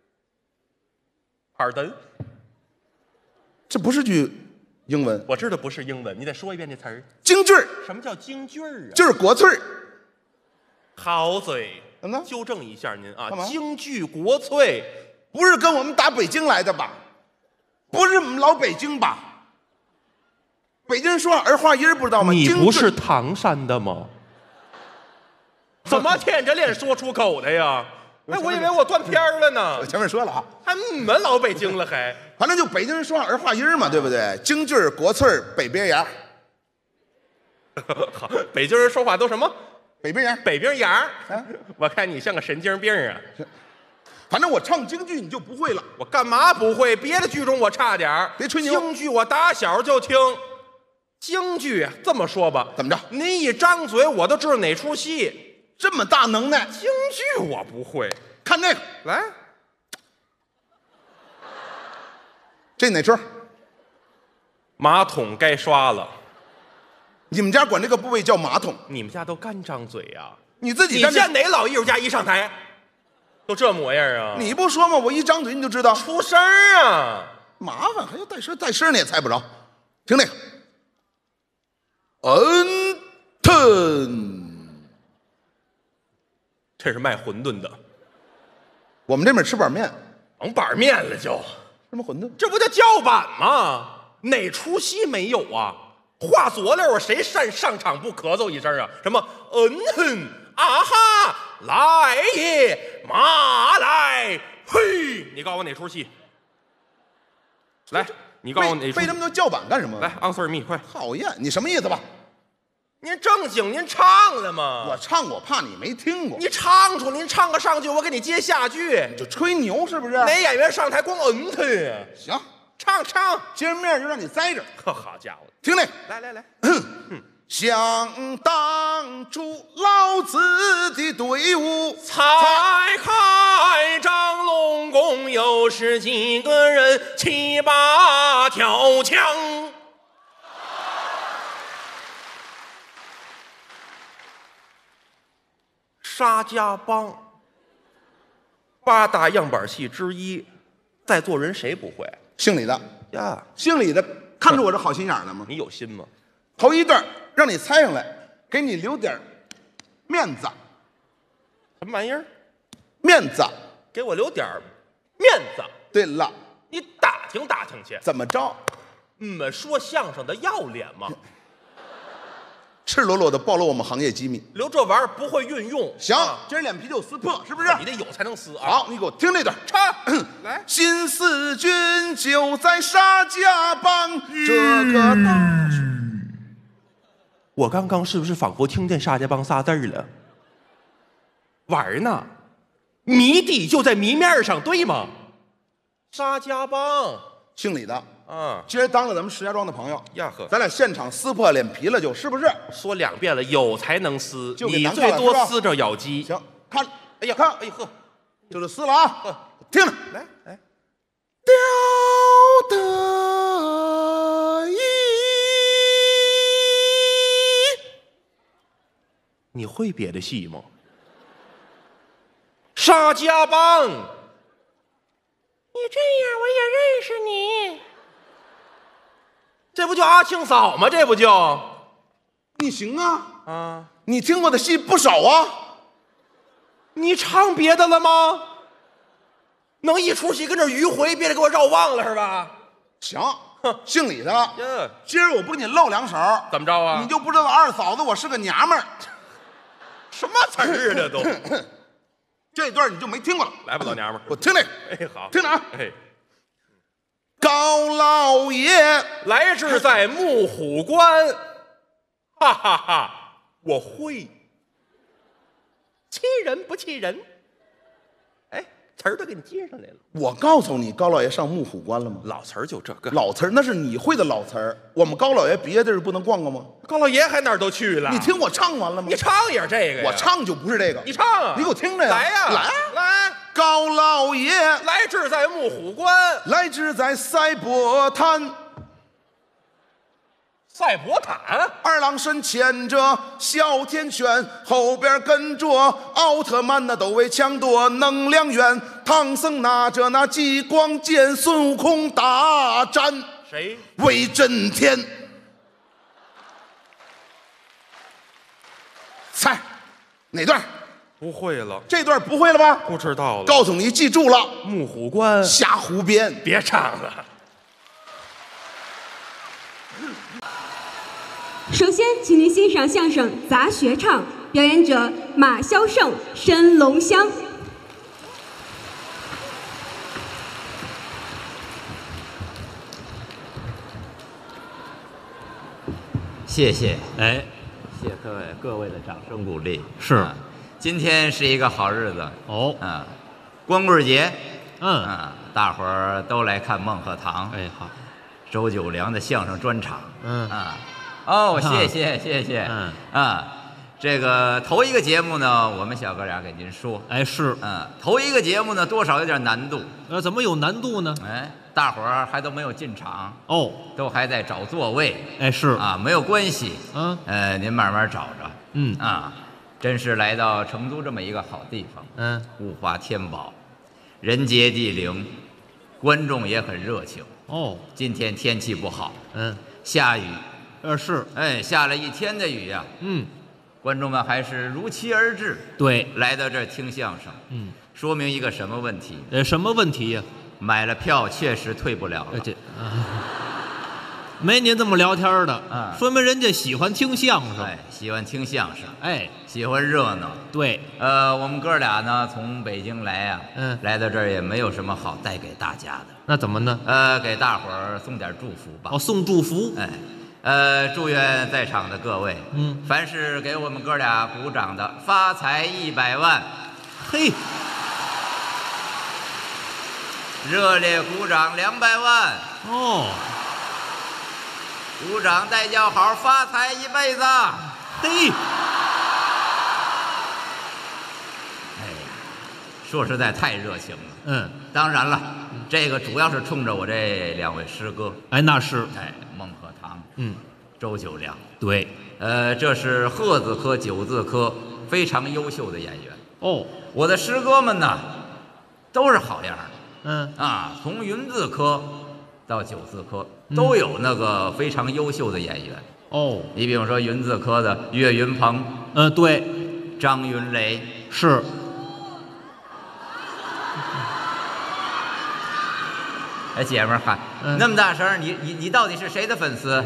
尔登。 这不是句英文。 我知道不是英文，你再说一遍这词儿。 京剧儿。 什么叫京剧儿啊？ 就是国粹儿。 好嘴。 怎么了？ 纠正一下您啊， 干嘛？ 京剧国粹不是跟我们打北京来的吧？不是我们老北京吧？北京人说话儿化音不知道吗？ 你不是唐山的吗？怎么舔着脸说出口的呀？哎，我以为我断片了呢。 我前面说了啊， 还你们老北京了还？ 反正就北京人说话儿化音嘛，对不对？京剧儿、国粹儿、北边牙。 好，北京人说话都什么？ 北边牙， 北边牙。 啊， 我看你像个神经病啊！ 反正我唱京剧你就不会了。 我干嘛不会？别的剧种我差点儿， 别吹牛。 京剧我打小就听。京剧这么说吧， 怎么着？ 您一张嘴我都知道哪出戏。 这么大能耐？ 京剧我不会。 看这个， 来， 这哪出？ 马桶该刷了。 你们家管这个部位叫马桶？ 你们家都干张嘴呀、啊？ 你自己你见哪老艺术家一上台都这模样啊？ 你不说吗？我一张嘴你就知道出声啊！ 麻烦，还要带声，带声你也猜不着。听那个，嗯腾， 这是卖馄饨的。 我们这边吃板面， 成板面了就。 什么馄饨？ 这不叫叫板吗？哪出戏没有啊？话佐料啊，谁上上场不咳嗽一声啊？什么嗯哼啊哈，来也马来，嘿！你告诉我哪出戏？来，你告诉我哪出？ 背这么多叫板干什么？ 来 ，answer me， 快！ 讨厌，你什么意思吧？ 您正经您唱了吗？ 我唱，我怕你没听过。 你唱出，您唱个上句，我给你接下句。 你就吹牛是不是？ 哪演员上台光嗯哼啊？ 行， 唱唱， 今儿面就让你栽着。 呵，好家伙！ 听那个， 来来来， 想当初老子的队伍， 才开张龙宫有十几个人，七八条枪。沙家浜，八大样板戏之一，在座人谁不会姓李的呀？ 姓李的，看出我这好心眼了吗？ 你有心吗？ 头一段让你猜上来，给你留点面子。 什么玩意儿？ 面子。 给我留点面子。 对了， 你打听打听去。 怎么着？ 你们说相声的要脸吗？ 赤裸裸的暴露我们行业机密。 留这玩意儿不会运用。 行， 啊、 今儿脸皮就撕破，是不是？ 你得有才能撕啊。 好，你给我听这段， 唱来。 新四军就在沙家浜，这个大。 我刚刚是不是仿佛听见沙家浜仨字儿了？玩呢？谜底就在谜面上，对吗？沙家浜， 姓李的啊， 今儿当了咱们石家庄的朋友呀呵， 咱俩现场撕破脸皮了，就是不是？ 说两遍了，有才能撕， 就给你难看了最多撕着咬肌。 行，看， 哎呀， 看， 哎呀呵， 就是撕了啊！ 呵， 听着， 来来， 雕的一。 你会别的戏吗？沙家浜，你这样我也认识不就阿庆嫂吗？这不就你行啊， 啊？ 你听过的戏不少啊。 你唱别的了吗？能一出戏跟这迂回，别给我绕忘了是吧？ 行，姓李的， 呀， 今儿我不给你露两手， 怎么着啊？ 你就不知道二嫂子我是个娘们儿。 什么词儿啊？这都这段你就没听过了。 来吧，老娘们儿， 我听这个， 哎，好， 听着啊。 哎， 高老爷来至在木虎关，哈哈哈，我会，气人不气人？哎，词儿都给你接上来了。 我告诉你，高老爷上木虎关了吗？ 老词儿就这个， 老词儿那是你会的老词儿，我们高老爷别的地儿不能逛逛吗？ 高老爷还哪儿都去了？ 你听我唱完了吗？ 你唱也是这个呀， 我唱就不是这个， 你唱啊， 你给我听着呀！ 来呀， 来来， 高老爷来至在木虎关， 来至在赛博滩， 赛博坦， 二郎神牵着哮天犬，后边跟着奥特曼，那都为抢夺能量源。唐僧拿着那激光剑，孙悟空大战谁？ 威震天。猜哪段？ 不会了， 这段不会了吧？ 不知道了。 告诉你，记住了， 木虎关， 瞎胡编。 别唱了。 首先，请您欣赏相声《杂学唱》，表演者马萧胜、申龙香。 谢谢， 哎， 谢各位各位的掌声鼓励。 是， 啊今天是一个好日子哦， 啊，光棍节， 嗯， 啊，大伙儿都来看孟鹤堂， 哎，好， 周九良的相声专场， 嗯啊，哦，谢谢谢谢， 嗯啊，这个头一个节目呢，我们小哥俩给您说， 哎是， 嗯，头一个节目呢，多少有点难度， 呃，怎么有难度呢？ 哎，大伙儿还都没有进场， 哦， 都还在找座位， 哎是， 啊，没有关系， 嗯呃，您慢慢找着， 嗯啊，真是来到成都这么一个好地方， 嗯， 物华天宝，人杰地灵，观众也很热情。 哦， 今天天气不好， 嗯， 下雨， 呃是， 哎，下了一天的雨呀、 嗯， 观众们还是如期而至， 对， 来到这儿听相声， 嗯， 说明一个什么问题？ 呃，什么问题呀？ 买了票确实退不了了。 呃这啊，没您这么聊天的， 啊说明人家喜欢听相声， 哎，喜欢听相声， 哎， 喜欢热闹。 对， 呃，我们哥俩呢，从北京来呀、 嗯来到这儿也没有什么好带给大家的， 那怎么呢？ 呃，给大伙儿送点祝福吧。 哦，送祝福， 哎，呃，祝愿在场的各位， 嗯， 凡是给我们哥俩鼓掌的，发财一百万， 嘿， 热烈鼓掌两百万， 哦， 鼓掌带叫好，发财一辈子。 嘿， 哎呀，说实在太热情了。 嗯， 当然了，这个主要是冲着我这两位师哥， 哎，那是， 哎，孟鹤堂、 嗯， 周九良。 对， 呃，这是鹤字科、九字科非常优秀的演员。 哦， 我的师哥们呢，都是好样的嗯， 啊，从云字科到九字科嗯都有那个非常优秀的演员。 哦， 你比如说云字科的岳云鹏、 嗯，对， 张云雷， 是， 哎，姐们儿喊、 嗯那么大声，你你你到底是谁的粉丝？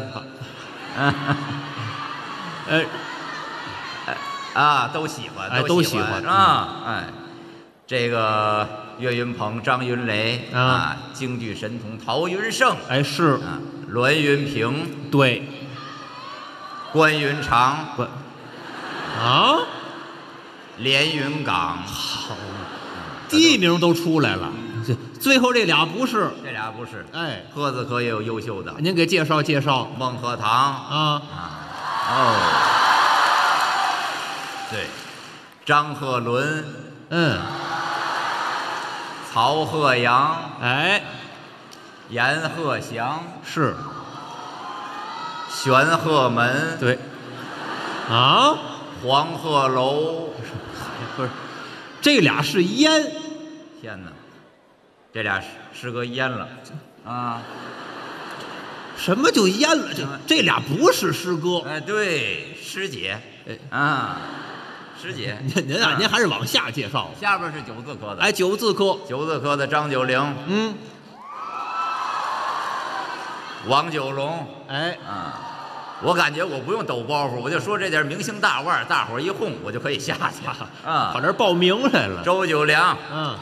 呃， 啊，都喜欢， 哎都喜都喜欢啊，哎，这个岳云鹏、张云雷啊啊，京剧神童陶云胜哎是， 啊，栾云平、 对， 关云长、 关，啊， 连云港， 好，地名都出来了，这最后这俩不是， 这俩不是。 哎， 鹤字科也有优秀的， 您给介绍介绍孟鹤堂啊， 啊，哦，对，张鹤伦、 嗯， 曹鹤阳、 哎， 阎鹤祥、 是， 玄鹤门、 对，啊， 黄鹤楼。 不是，这俩是烟， 天哪，这俩师师哥淹了啊！ 什么就淹了？这这俩不是师哥。 哎，对，师姐，啊，师姐， 您您啊，您还是往下介绍。 下边是九字科的。 哎，九字科， 九字科的张九龄， 嗯， 王九龙， 哎， 啊，我感觉我不用抖包袱，我就说这点明星大腕，大伙儿一哄，我就可以下去啊。 跑这儿报名来了。 周九良， 嗯，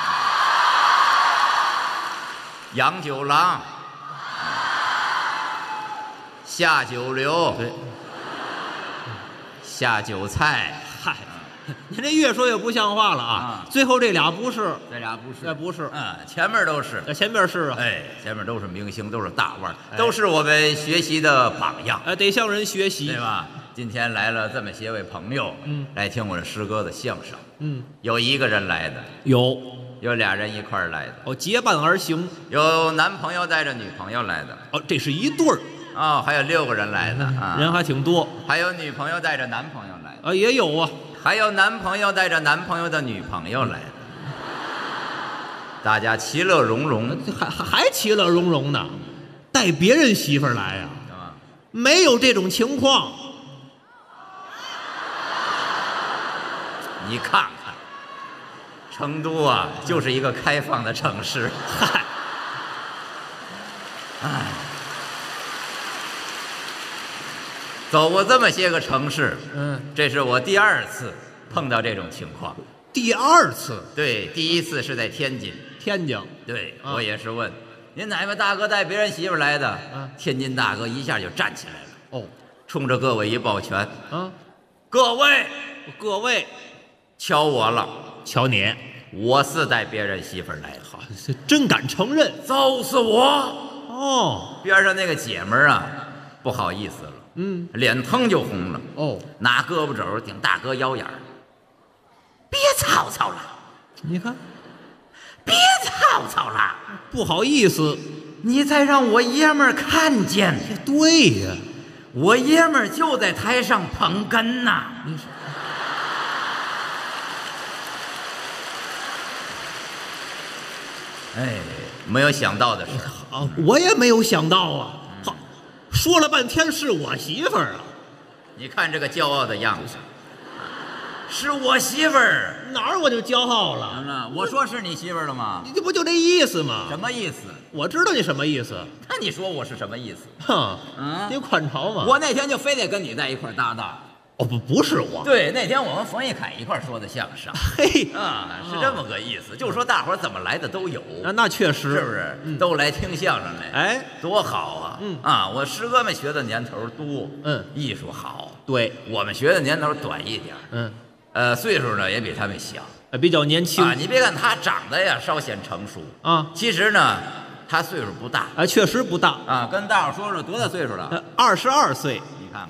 杨九郎。下九流， 对， 下酒菜， 嗨，您这越说越不像话了啊！ 啊最后这俩不是， 这俩不是， 那不是， 嗯，前面都是， 那前面是啊， 哎，前面都是明星，都是大腕，都是我们学习的榜样， 哎，得向人学习， 对吧？今天来了这么些位朋友， 嗯， 来听我的师哥的相声， 嗯， 有一个人来的， 有， 有俩人一块儿来的， 哦，结伴而行， 有男朋友带着女朋友来的， 哦，这是一对儿。 哦，还有六个人来的啊， 人还挺多， 还有女朋友带着男朋友来的啊，也有啊， 还有男朋友带着男朋友的女朋友来的，大家其乐融融， 还还还其乐融融呢，带别人媳妇儿来呀、 啊， 没有这种情况。 你看看，成都啊，就是一个开放的城市， 嗨， 哎。走过这么些个城市， 嗯， 这是我第二次碰到这种情况。 第二次， 对，第一次是在天津， 天津， 对、 啊、 我也是问您哪位大哥带别人媳妇来的？ 啊， 天津大哥一下就站起来了， 哦， 冲着各位一抱拳， 啊， 各位， 各位， 瞧我了， 瞧你， 我是带别人媳妇来的， 好，真敢承认， 就是我。 哦， 边上那个姐们儿啊，不好意思了。 嗯， 脸腾就红了。 哦， 拿胳膊肘顶大哥腰眼儿，别吵吵了， 你看， 别吵吵了， 不好意思， 你再让我爷们儿看见。 对呀， 我爷们儿就在台上捧哏呐。 你说， 哎，没有想到的是， 啊，我也没有想到啊。好，说了半天是我媳妇儿啊！ 你看这个骄傲的样子，是我媳妇儿。 哪儿我就骄傲了？ 啊，我说是你媳妇儿了吗？ 你这不就这意思吗？ 什么意思？ 我知道你什么意思。 那你说我是什么意思？ 哼， 嗯， 你款潮嘛。 我那天就非得跟你在一块儿搭档。 哦，不，不是我。 对，那天我们冯一凯一块儿说的相声。 嘿， 啊，是这么个意思，就说大伙儿怎么来的都有。 啊，那确实， 是不是？ 嗯， 都来听相声来。 哎， 多好啊！ 嗯啊，我师哥们学的年头多， 嗯， 艺术好。 对， 我们学的年头短一点， 嗯， 呃，岁数呢也比他们小， 比较年轻啊。你别看他长得呀稍显成熟啊， 其实呢他岁数不大， 啊，确实不大啊。跟大伙说说多大岁数了？ 二十二岁。 你看看，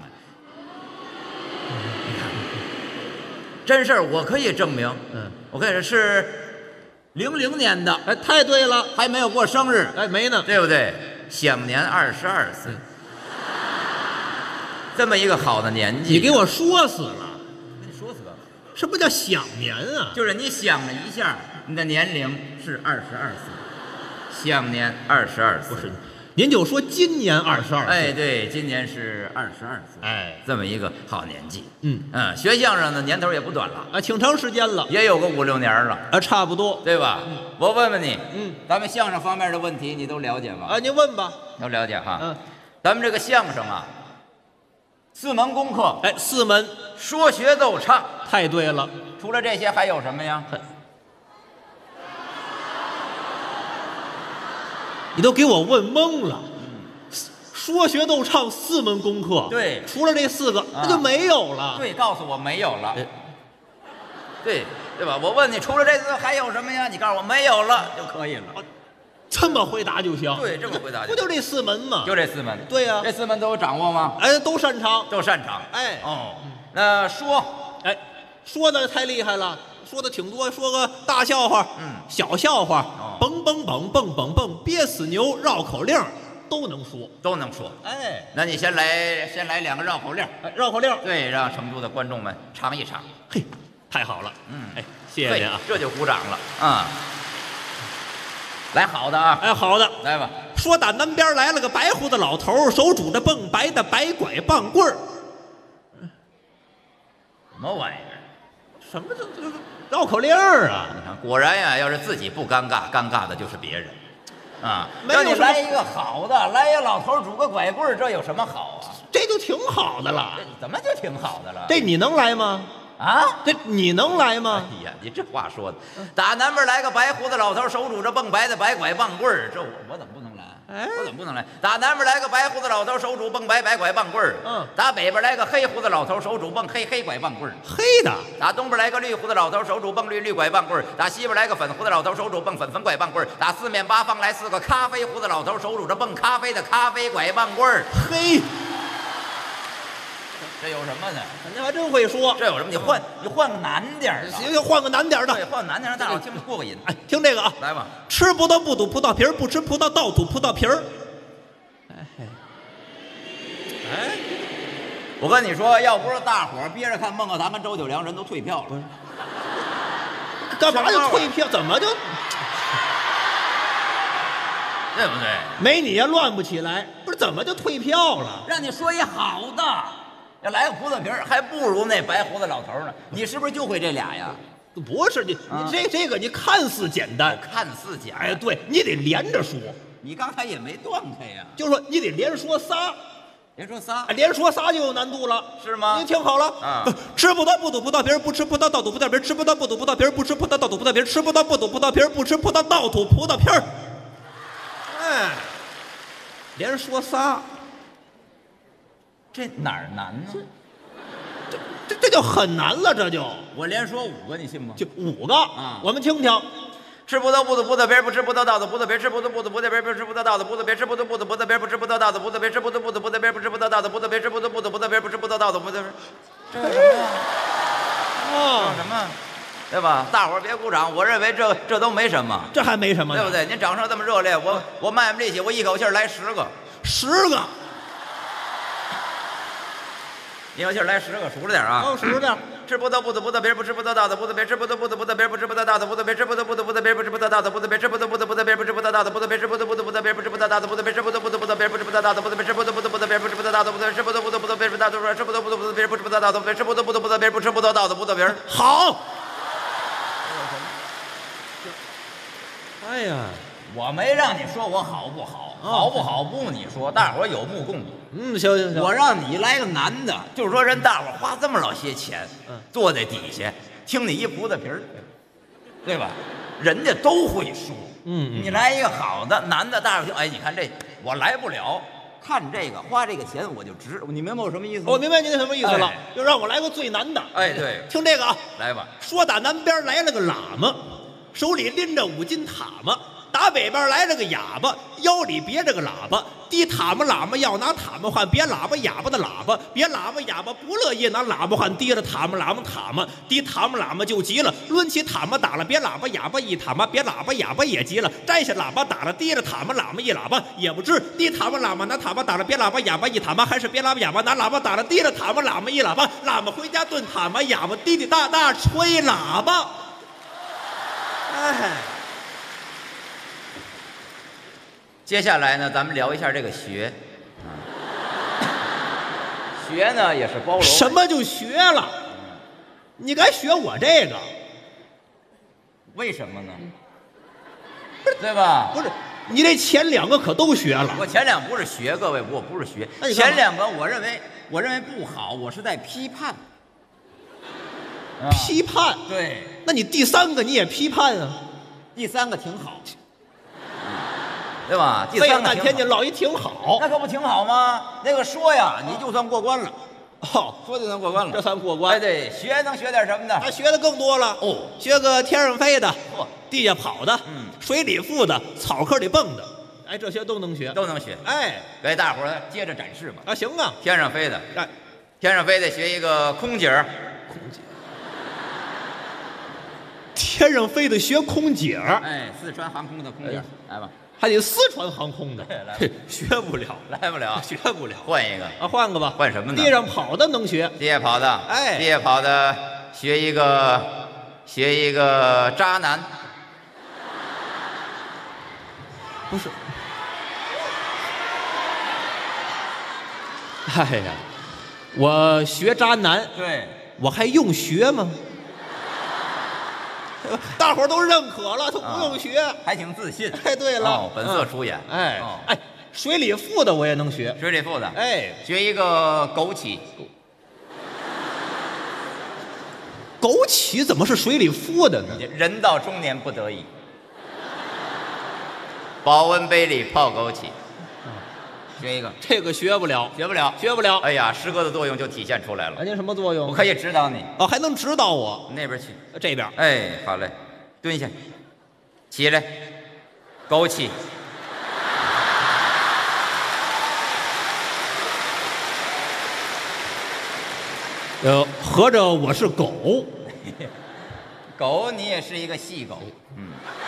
你看看，真事儿我可以证明。 嗯， 我跟你说是零零年的， 哎，太对了， 还没有过生日， 哎，没呢， 对不对？享年二十二岁。这么一个好的年纪， 你给我说死了！ 跟你说死了， 什么叫享年啊？ 就是你想了一下，你的年龄是二十二岁，享年二十二岁。 不是，您就说今年二十二岁。 哎，对，今年是二十二岁。 哎， 这么一个好年纪。 嗯嗯，学相声的年头也不短了， 啊，挺长时间了， 也有个五六年了， 啊，差不多。 对吧？ 嗯， 我问问你， 嗯， 咱们相声方面的问题你都了解吗？ 啊，您问吧。 都了解哈。 嗯， 咱们这个相声啊，四门功课， 哎，四门， 说学逗唱， 太对了。 除了这些还有什么呀？ 你都给我问懵了。说学逗唱四门功课， 对， 除了这四个，那就没有了。 对，告诉我没有了。 哎对，对吧？我问你，除了这四个还有什么呀？你告诉我没有了就可以了。 这么回答就行。 对，这么回答不就这四门吗？ 就这四门。 对呀， 这四门都有掌握吗？ 哎，都擅长， 都擅长。 哎， 哦，那说， 哎，说的太厉害了，说的挺多，说个大笑话， 嗯， 小笑话， 哦， 蹦蹦蹦蹦蹦蹦，憋死牛，绕口令都能说， 都能说。 哎， 那你先来，先来两个绕口令。 哎，绕口令， 对，让成都的观众们尝一尝。 嘿，太好了， 嗯， 哎，谢谢您啊， 这就鼓掌了啊。来好的啊， 哎，好的， 来吧。 说打南边来了个白胡子老头，手拄着蹦白的白拐棒棍儿。 什么玩意儿？ 什么这这绕口令儿啊？ 你看，果然呀，要是自己不尴尬，尴尬的就是别人。啊， 没有让你什么来一个好的，来一个老头拄个拐棍儿，这有什么好啊？ 这就挺好的了。 这怎么就挺好的了？ 这你能来吗？ 啊， 这你能来吗？ 哎呀，你这话说的，打南边来个白胡子老头，手拄着蹦白的白拐棒棍儿，这我我怎么不能来？ 哎我怎么不能来？打南边来个白胡子老头，手拄蹦白白拐棒棍儿。 嗯， 打北边来个黑胡子老头，手拄蹦黑黑拐棒棍儿。 黑的。 打东边来个绿胡子老头，手拄蹦绿绿拐棒棍儿。打西边来个粉胡子老头，手拄蹦粉粉拐棒棍儿。打四面八方来四个咖啡胡子老头，手拄着蹦咖啡的咖啡拐棒棍儿。 嘿， 这有什么呢？ 您还真会说。 这有什么？你换你换个难点儿的。 行行，换个难点儿的。 对，换个难点儿，让大伙儿听着过过瘾。 哎，听这个啊， 来吧。 吃葡萄不吐葡萄皮儿，不吃葡萄倒吐葡萄皮儿。哎， 哎，我跟你说，要不是大伙儿憋着看孟鹤堂跟周九良，人都退票了。 干嘛就退票？怎么就？ 对不对？ 没你呀，乱不起来。不是怎么就退票了？ 让你说一好的，要来个葡萄皮儿，还不如那白胡子老头呢。你是不是就会这俩呀？ 不是你， 啊、 你这这个你看似简单， 看似简单。 哎，对你得连着说。 你刚才也没断开呀。 就说你得连说仨。 连说仨， 连说仨就有难度了， 是吗？ 您听好了啊！ 吃葡萄不吐葡萄皮儿，不吃葡萄倒吐葡萄皮儿；吃葡萄不吐葡萄皮儿，不吃葡萄倒吐葡萄皮儿；吃葡萄不吐葡萄皮儿，不吃葡萄倒吐葡萄皮儿。哎，连说仨， 这哪儿难呢？ 这这这就很难了，这就我连说五个，你信吗？ 就五个啊！我们听听。 吃葡萄不吐葡萄皮儿，不吃葡萄倒吐葡萄皮儿；吃葡萄不吐葡萄皮儿，不吃葡萄倒吐葡萄皮儿；吃葡萄不吐葡萄皮儿，不吃葡萄倒吐葡萄皮儿；吃葡萄不吐葡萄皮儿，不吃葡萄倒吐葡萄皮儿；吃葡萄不吐葡萄皮儿，不吃葡萄倒吐葡萄皮儿。这是什么呀？哦，什么？对吧？大伙儿别鼓掌，我认为这这都没什么， 这还没什么， 对不对？您掌声这么热烈，我我卖卖力气，我一口气儿来十个， 十个， 一口气儿来十个，数着点啊！ 哦，数着点。 吃葡萄不吐葡萄皮儿，不吃葡萄倒吐葡萄皮儿；吃葡萄不吐葡萄皮儿，不吃葡萄倒吐葡萄皮儿；吃葡萄不吐葡萄皮儿，不吃葡萄倒吐葡萄皮儿；吃葡萄不吐葡萄皮儿，不吃葡萄倒吐葡萄皮儿；吃葡萄不吐葡萄皮儿，不吃葡萄倒吐葡萄皮儿；吃葡萄不吐葡萄皮儿，不吃葡萄倒吐葡萄皮儿；吃葡萄不吐葡萄皮儿，不吃葡萄倒吐葡萄皮儿；吃葡萄不吐葡萄皮儿，不吃葡萄倒吐葡萄皮儿；吃葡萄不吐葡萄皮儿，不吃葡萄倒吐葡萄皮儿；吃葡萄不吐葡萄皮儿，不吃葡萄倒吐葡萄皮儿。 好。哎呀， 我没让你说我好不好，好不好不你说，大伙儿有目共睹。 嗯，行行行， 我让你来个男的，就是说人大伙儿花这么老些钱，坐在底下听你一葡萄皮儿，对吧？人家都会说， 嗯， 你来一个好的男的，大伙儿听，哎，你看这我来不了，看这个花这个钱我就值，你明白我什么意思吗？ 我明白您什么意思了，就让我来个最难的。 哎，对， 听这个啊， 来吧。 说打南边来了个喇嘛，手里拎着五斤塔嘛。打北边来了个哑巴，腰里别着个喇叭，提塔嘛喇嘛要拿塔嘛换，别喇叭哑巴的喇叭，别喇叭哑巴不乐意拿喇叭换，提了塔嘛喇嘛塔嘛，提塔嘛喇嘛就急了，抡起塔嘛打了，别喇叭哑巴一塔嘛，别喇叭哑巴也急了，摘下喇叭打了，提了塔嘛喇嘛一喇叭也不知，提塔嘛喇嘛拿塔嘛打了，别喇叭哑巴一塔嘛，还是别喇叭哑巴拿喇叭打了，提了塔嘛喇嘛一喇叭，喇嘛回家炖塔嘛哑巴滴滴答答吹喇叭，哎。 接下来呢，咱们聊一下这个学，学呢也是包容。 什么就学了？你该学我这个， 为什么呢？对吧？ 不是，你这前两个可都学了。 我前两不是学，各位，我不是学。前两个我认为，我认为不好，我是在批判。 批判？ 对。 那你第三个你也批判啊？ 第三个挺好。对吧？第三个半天你落一挺好， 那可不挺好吗？那个说呀，你就算过关了。 哦， 说就算过关了， 这算过关。 哎，对，学能学点什么呢？ 他学的更多了。 哦， 学个天上飞的，地下跑的， 嗯， 水里浮的，草坑里蹦的，哎，这些都能学， 都能学。 哎， 给大伙儿接着展示吧。 啊，行啊， 天上飞的， 哎， 天上飞的学一个空姐儿， 空姐。天上飞的学空姐儿， 哎，四川航空的空姐儿，来吧。 还得四川航空的，学不了， 来不了， 学不了， 换一个啊，换个吧， 换什么呢？ 地上跑的能学， 地下跑的， 哎， 地下跑的学一个，学一个渣男， 不是， 哎呀，我学渣男， 对， 我还用学吗？大伙儿都认可了，他不用学， 还挺自信。 哎，对了， 哦，本色出演。 哎哦哎，水里浮的我也能学， 水里浮的， 哎， 学一个枸杞。 枸杞怎么是水里浮的呢？ 人到中年不得已，保温杯里泡枸杞。学一个， 这个学不了， 学不了， 学不了。 哎呀，诗歌的作用就体现出来了。 哎，您什么作用？ 我可以指导你。 哦，还能指导我那边去， 这边。 哎，好嘞，蹲下，起来，枸杞。 呃，合着我是狗， 狗，你也是一个细狗。嗯，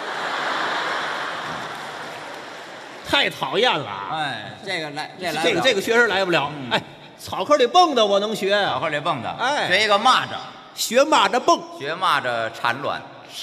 太讨厌了啊。 哎，这个来，这来， 这个这个确实来不了。哎，草坑里蹦的我能学草啊， 坑里蹦的， 哎学一个蚂蚱， 学蚂蚱蹦， 学蚂蚱产卵。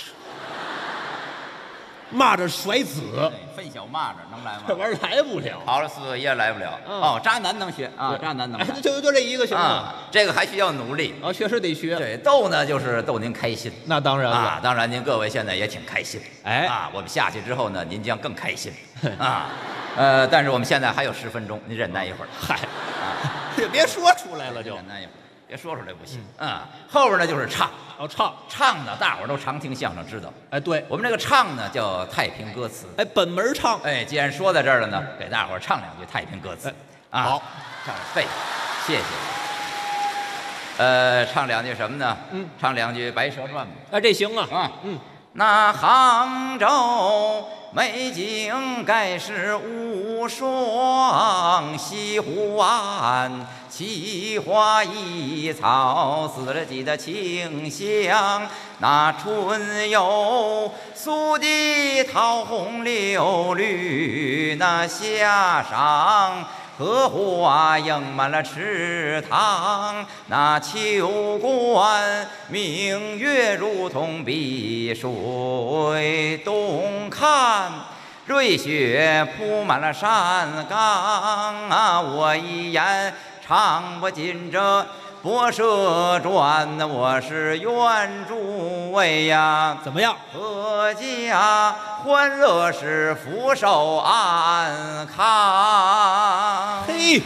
蚂蚱甩子， 哎，分小蚂蚱能来吗？ 这玩意儿来不了。 好了，四个也来不了。 嗯哦，渣男能学啊，渣男能哎来。 就就这一个行吗？ 啊，这个还需要努力。 啊，确实得学。 对，逗呢就是逗您开心。 那当然了。 啊，当然您各位现在也挺开心。 哎啊，我们下去之后呢，您将更开心。啊，呃，但是我们现在还有十分钟，您忍耐一会儿。 嗨， 啊， 别说出来了就。 忍耐一会儿，别说出来不行。啊，后边呢就是唱， 哦，唱唱呢大伙儿都常听相声知道。 哎，对， 我们这个唱呢叫太平歌词。 哎，本门唱。 哎，既然说到这儿了呢，给大伙儿唱两句太平歌词。啊， 好， 唱背，谢谢。呃，唱两句什么呢？ 嗯， 唱两句《白蛇传》吧。 哎，这行啊。 啊， 嗯， 那杭州美景盖世无双，西湖岸奇花异草，四季记得清香。那春有苏堤桃红柳绿，那夏赏荷花映满了池塘，那秋观明月如同碧水东看，瑞雪铺满了山岗啊！我一言唱不尽这《博蛇传》，我是原诸位呀。 怎么样？ 阖家欢乐是福寿安康。 嘿，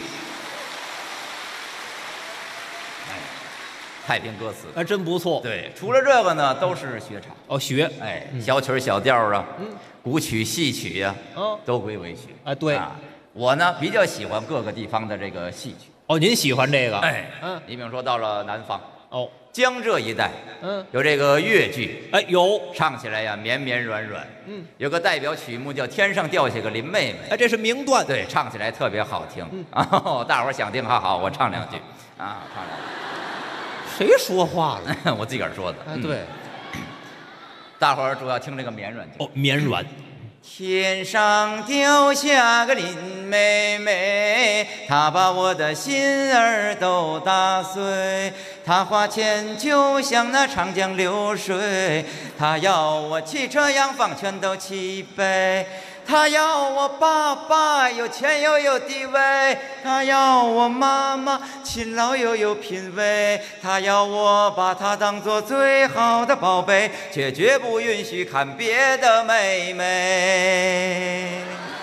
太平歌词， 还真不错。 对，除了这个呢，都是学唱。 哦，学。 哎，小曲儿小调儿啊， 嗯， 古曲戏曲呀， 嗯， 都归为学。 哎，对。 啊，我呢比较喜欢各个地方的这个戏曲。 哦，您喜欢这个？ 哎， 嗯， 你比如说到了南方， 哦， 江浙一带， 嗯， 有这个越剧， 哎，有， 唱起来呀绵绵软软， 嗯， 有个代表曲目叫《天上掉下个林妹妹》， 哎，这是名段。 对，唱起来特别好听。 嗯， 哦，大伙儿想听，好好，我唱两句，啊，唱两句。 谁说话了？ 我自个儿说的。 哎，对， 大伙儿主要听这个绵软劲。 哦，绵软。 天上掉下个林妹妹，她把我的心儿都打碎。她花钱就像那长江流水，她要我汽车洋房全都齐备。她要我爸爸有钱又有地位，她要我妈妈勤劳又有品味，她要我把她当作最好的宝贝，却绝不允许看别的妹妹。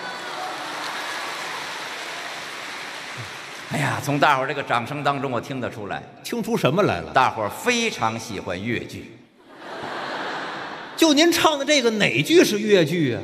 哎呀，从大伙儿这个掌声当中，我听得出来， 听出什么来了？ 大伙儿非常喜欢越剧。 就您唱的这个哪句是越剧啊？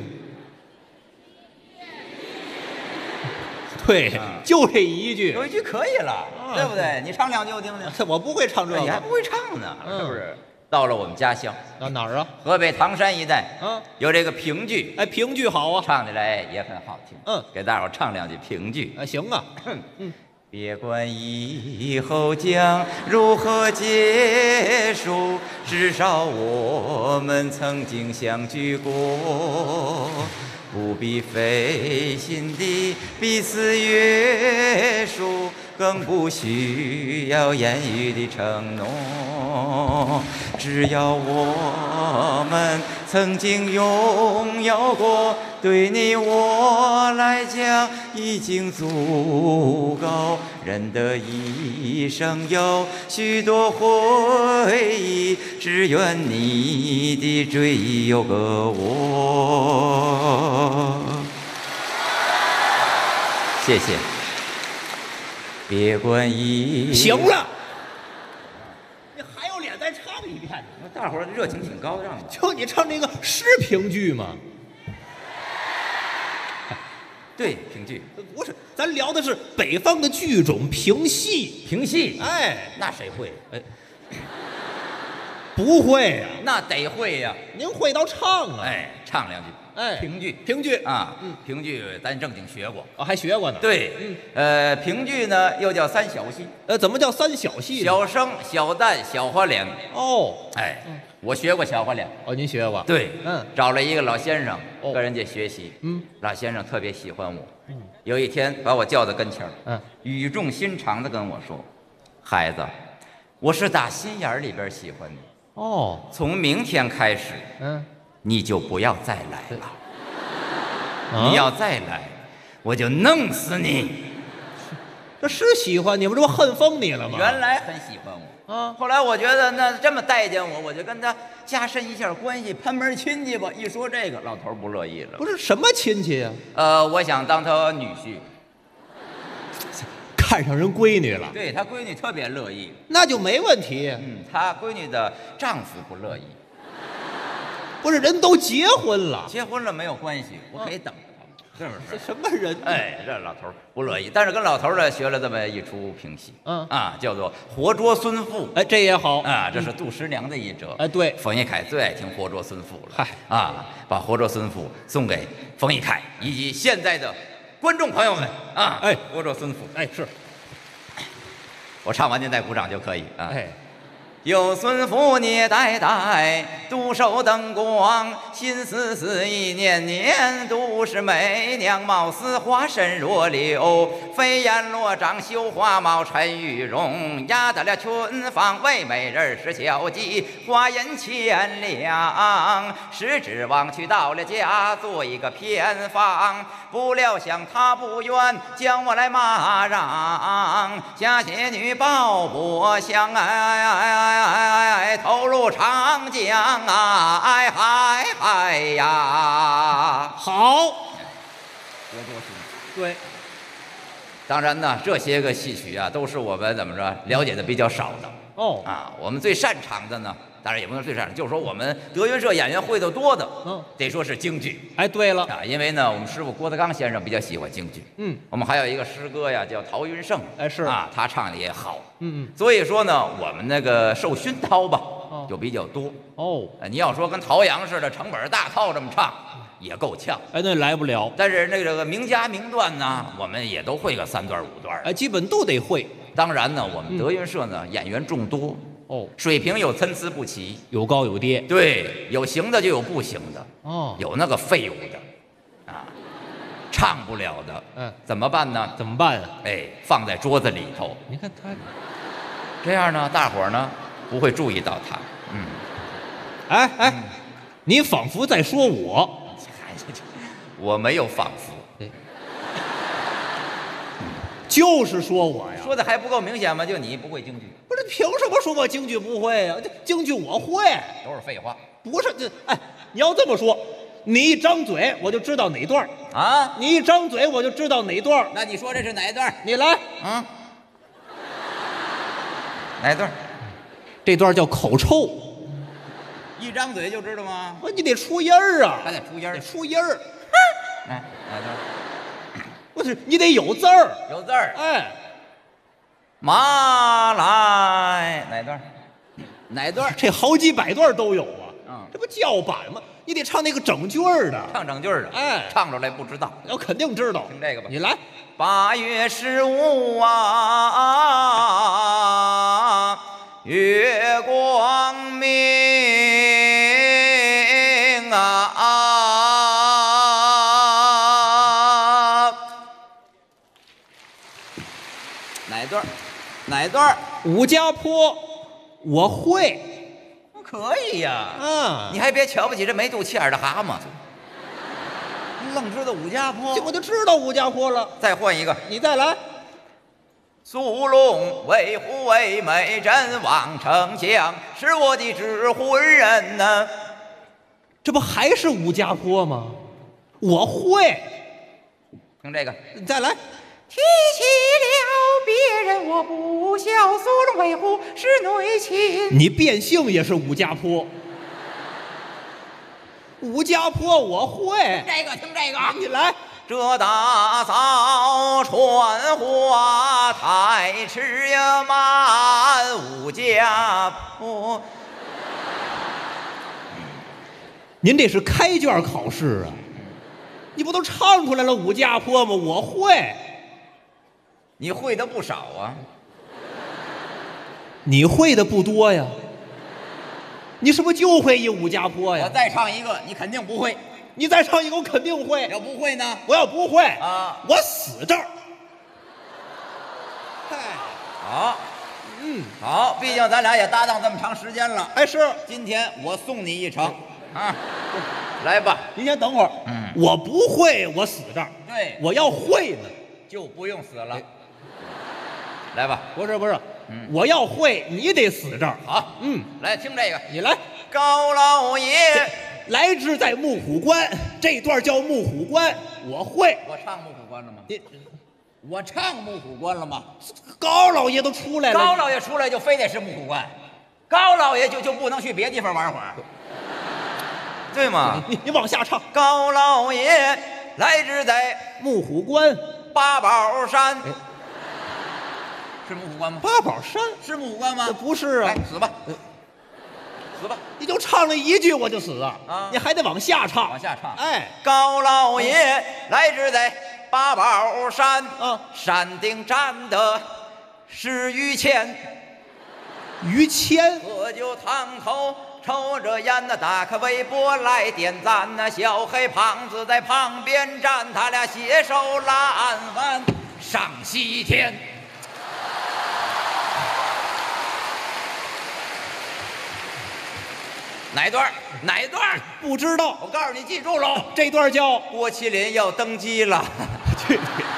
对，就这一句， 有一句可以了，对不对？你唱两句我听听。 我不会唱这个， 你还不会唱呢，是不是？到了我们家乡啊，哪儿啊？ 河北唐山一带， 嗯， 有这个评剧， 哎，评剧好啊， 唱起来也很好听。 嗯， 给大伙儿唱两句评剧。 啊，行啊。 嗯，别管以后将如何结束，至少我们曾经相聚过。不必费心地彼此约束， 更不需要言语的承诺。只要我们曾经拥有过，对你我来讲已经足够。人的一生有许多回忆，只愿你的追忆有个我。谢谢。别管一行了，你还有脸再唱一遍呢？ 大伙儿热情挺高涨的。 就你唱这个是评剧吗？ 对，评剧不是，咱聊的是北方的剧种评戏。 评戏， 哎， 那谁会？哎， 不会呀、 那得会呀、 您会到唱啊？ 哎，唱两句。 哎， 评剧， 评剧啊，嗯，评剧咱正经学过。 哦，还学过呢。 对， 嗯， 呃，评剧呢又叫三小戏， 呃，怎么叫三小戏呢？ 小生、小旦、小花脸。 哦， 哎，我学过小花脸。 哦，您学过？ 对， 嗯， 找了一个老先生哦跟人家学习。 嗯， 老先生特别喜欢我。 嗯， 有一天把我叫到跟前儿， 嗯， 语重心长地跟我说：“孩子，我是打心眼儿里边喜欢你。 哦， 从明天开始， 嗯， 你就不要再来了。 啊你要再来，我就弄死你。” 这是喜欢你们，这不恨疯你了吗？ 原来很喜欢我。 啊， 后来我觉得那这么待见我，我就跟他加深一下关系，攀门亲戚吧。一说这个，老头儿不乐意了。 不是什么亲戚呀、 呃，我想当他女婿。 看上人闺女了， 对他闺女特别乐意。 那就没问题。 嗯，他闺女的丈夫不乐意。 不是人都结婚了， 结婚了没有关系，我可以等着他们，是不这是？ 什么人？ 哎，这老头儿不乐意，但是跟老头儿呢学了这么一出评戏， 嗯啊，叫做《活捉孙妇》。 哎，这也好啊，这是杜十娘的一折。 哎对冯一凯最爱听《活捉孙妇》了。 嗨啊，把《活捉孙妇》送给冯一凯以及现在的观众朋友们啊。 哎， 《活捉孙妇》， 哎是， 我唱完您再鼓掌就可以啊。 哎， 有孙妇捏呆呆，独守灯光，心思思意念念，独是媚娘貌似花身若柳，飞檐落掌绣花帽陈玉容，压得了群芳为美人是小妓，花银千两，十指望去到了家做一个偏房，不料想他不愿将我来骂嚷，下仙女抱我相爱爱爱爱爱投入长江啊，哎嗨嗨呀！ 好， 多多心。 对， 当然呢，这些个戏曲啊，都是我们怎么着了解的比较少的哦， 啊。我们最擅长的呢，当然也不能最擅长，就是说我们德云社演员会的多的， 嗯， 得说是京剧哎，对了， 啊。因为呢，我们师傅郭德纲先生比较喜欢京剧， 嗯， 我们还有一个师哥呀，叫陶云胜， 哎是啊，他唱的也好， 嗯嗯， 所以说呢，我们那个受熏陶吧， 哦就比较多。 哦， 呃你要说跟陶阳似的成本大套这么唱，也够呛。 哎，那来不了， 但是那个名家名段呢，我们也都会个三段五段。 哎，基本都得会。 当然呢，我们德云社呢演员众多， 哦， 水平有参差不齐， 有高有低。 对，有行的就有不行的， 哦， 有那个废物的，啊，唱不了的， 嗯， 怎么办呢？ 怎么办啊？ 哎，放在桌子里头， 你看他， 这样呢，大伙儿呢不会注意到他。嗯， 哎哎，你仿佛在说我。 我没有仿佛， 就是说我呀， 说的还不够明显吗？就你不会京剧， 不是凭什么说我京剧不会呀、这京剧我会， 都是废话不是这哎，你要这么说，你一张嘴我就知道哪段儿啊！ 你一张嘴我就知道哪段儿那你说这是哪一段？ 你来， 嗯，哪一段？ 这段叫口臭， 一张嘴就知道吗？ 不，你得出音儿啊， 还得出音儿得。出音儿， 哎，哪段？ 不是你得有字儿， 有字儿。 哎， 马来哪段？哪段？ 这好几百段都有啊， 嗯这不叫板吗？你得唱那个整句儿的， 唱整句儿的。 哎唱出来不知道。 我肯定知道。 听这个吧。 你来， 八月十五啊，月光明啊。 哪段？哪段？ 武家坡，我会。 可以呀。 啊， 你还别瞧不起这没肚脐眼的蛤蟆，你愣知道武家坡？ 这我就知道武家坡了。 再换一个， 你再来。 苏龙为虎为美，朕望丞相是我的指婚人呢。 这不还是武家坡吗？我会。 听这个， 你再来。 提起了别人，我不孝，苏龙为虎是内亲。 你变性也是武家坡。武家坡我会。 这个，听这个， 你来。 这大嫂传话太迟呀，满武家坡。 您这是开卷考试啊？你不都唱出来了武家坡吗？我会。 你会的不少啊。 你会的不多呀。你是不是就会一武家坡呀？ 我再唱一个，你肯定不会。 你再唱一个，我肯定会。 要不会呢？ 我要不会啊， 我死这儿。 嗨，好，嗯，好，毕竟咱俩也搭档这么长时间了。 哎，是， 今天我送你一程啊，来吧。 您先等会儿。嗯，我不会，我死这儿。 对， 我要会呢， 就不用死了。来吧。 不是不是，嗯，我要会，你得死这儿。 好， 嗯， 来听这个， 你来。 高老爷。 来之在木虎关，这段叫木虎关，我会。 我唱木虎关了吗？你，我唱木虎关了吗？ 高老爷都出来了， 高老爷出来就非得是木虎关，高老爷就就不能去别地方玩会儿，对吗？ 你你往下唱。 高老爷来之在木虎关， 八宝山，哎，是木虎关吗？ 八宝山是木虎关吗？ 不是啊， 哎，死吧。死吧！ 你就唱了一句我就死啊！啊，你还得往下唱， 往下唱。 哎， 高老爷来之在八宝山， 啊， 山顶站的是于谦， 于谦喝酒烫头，抽着烟呢，打开微博来点赞呢。小黑胖子在旁边站，他俩携手拉弯上西天。哪段？哪段？ 不知道。 我告诉你，记住喽。 这段叫郭麒麟要登基了。 去。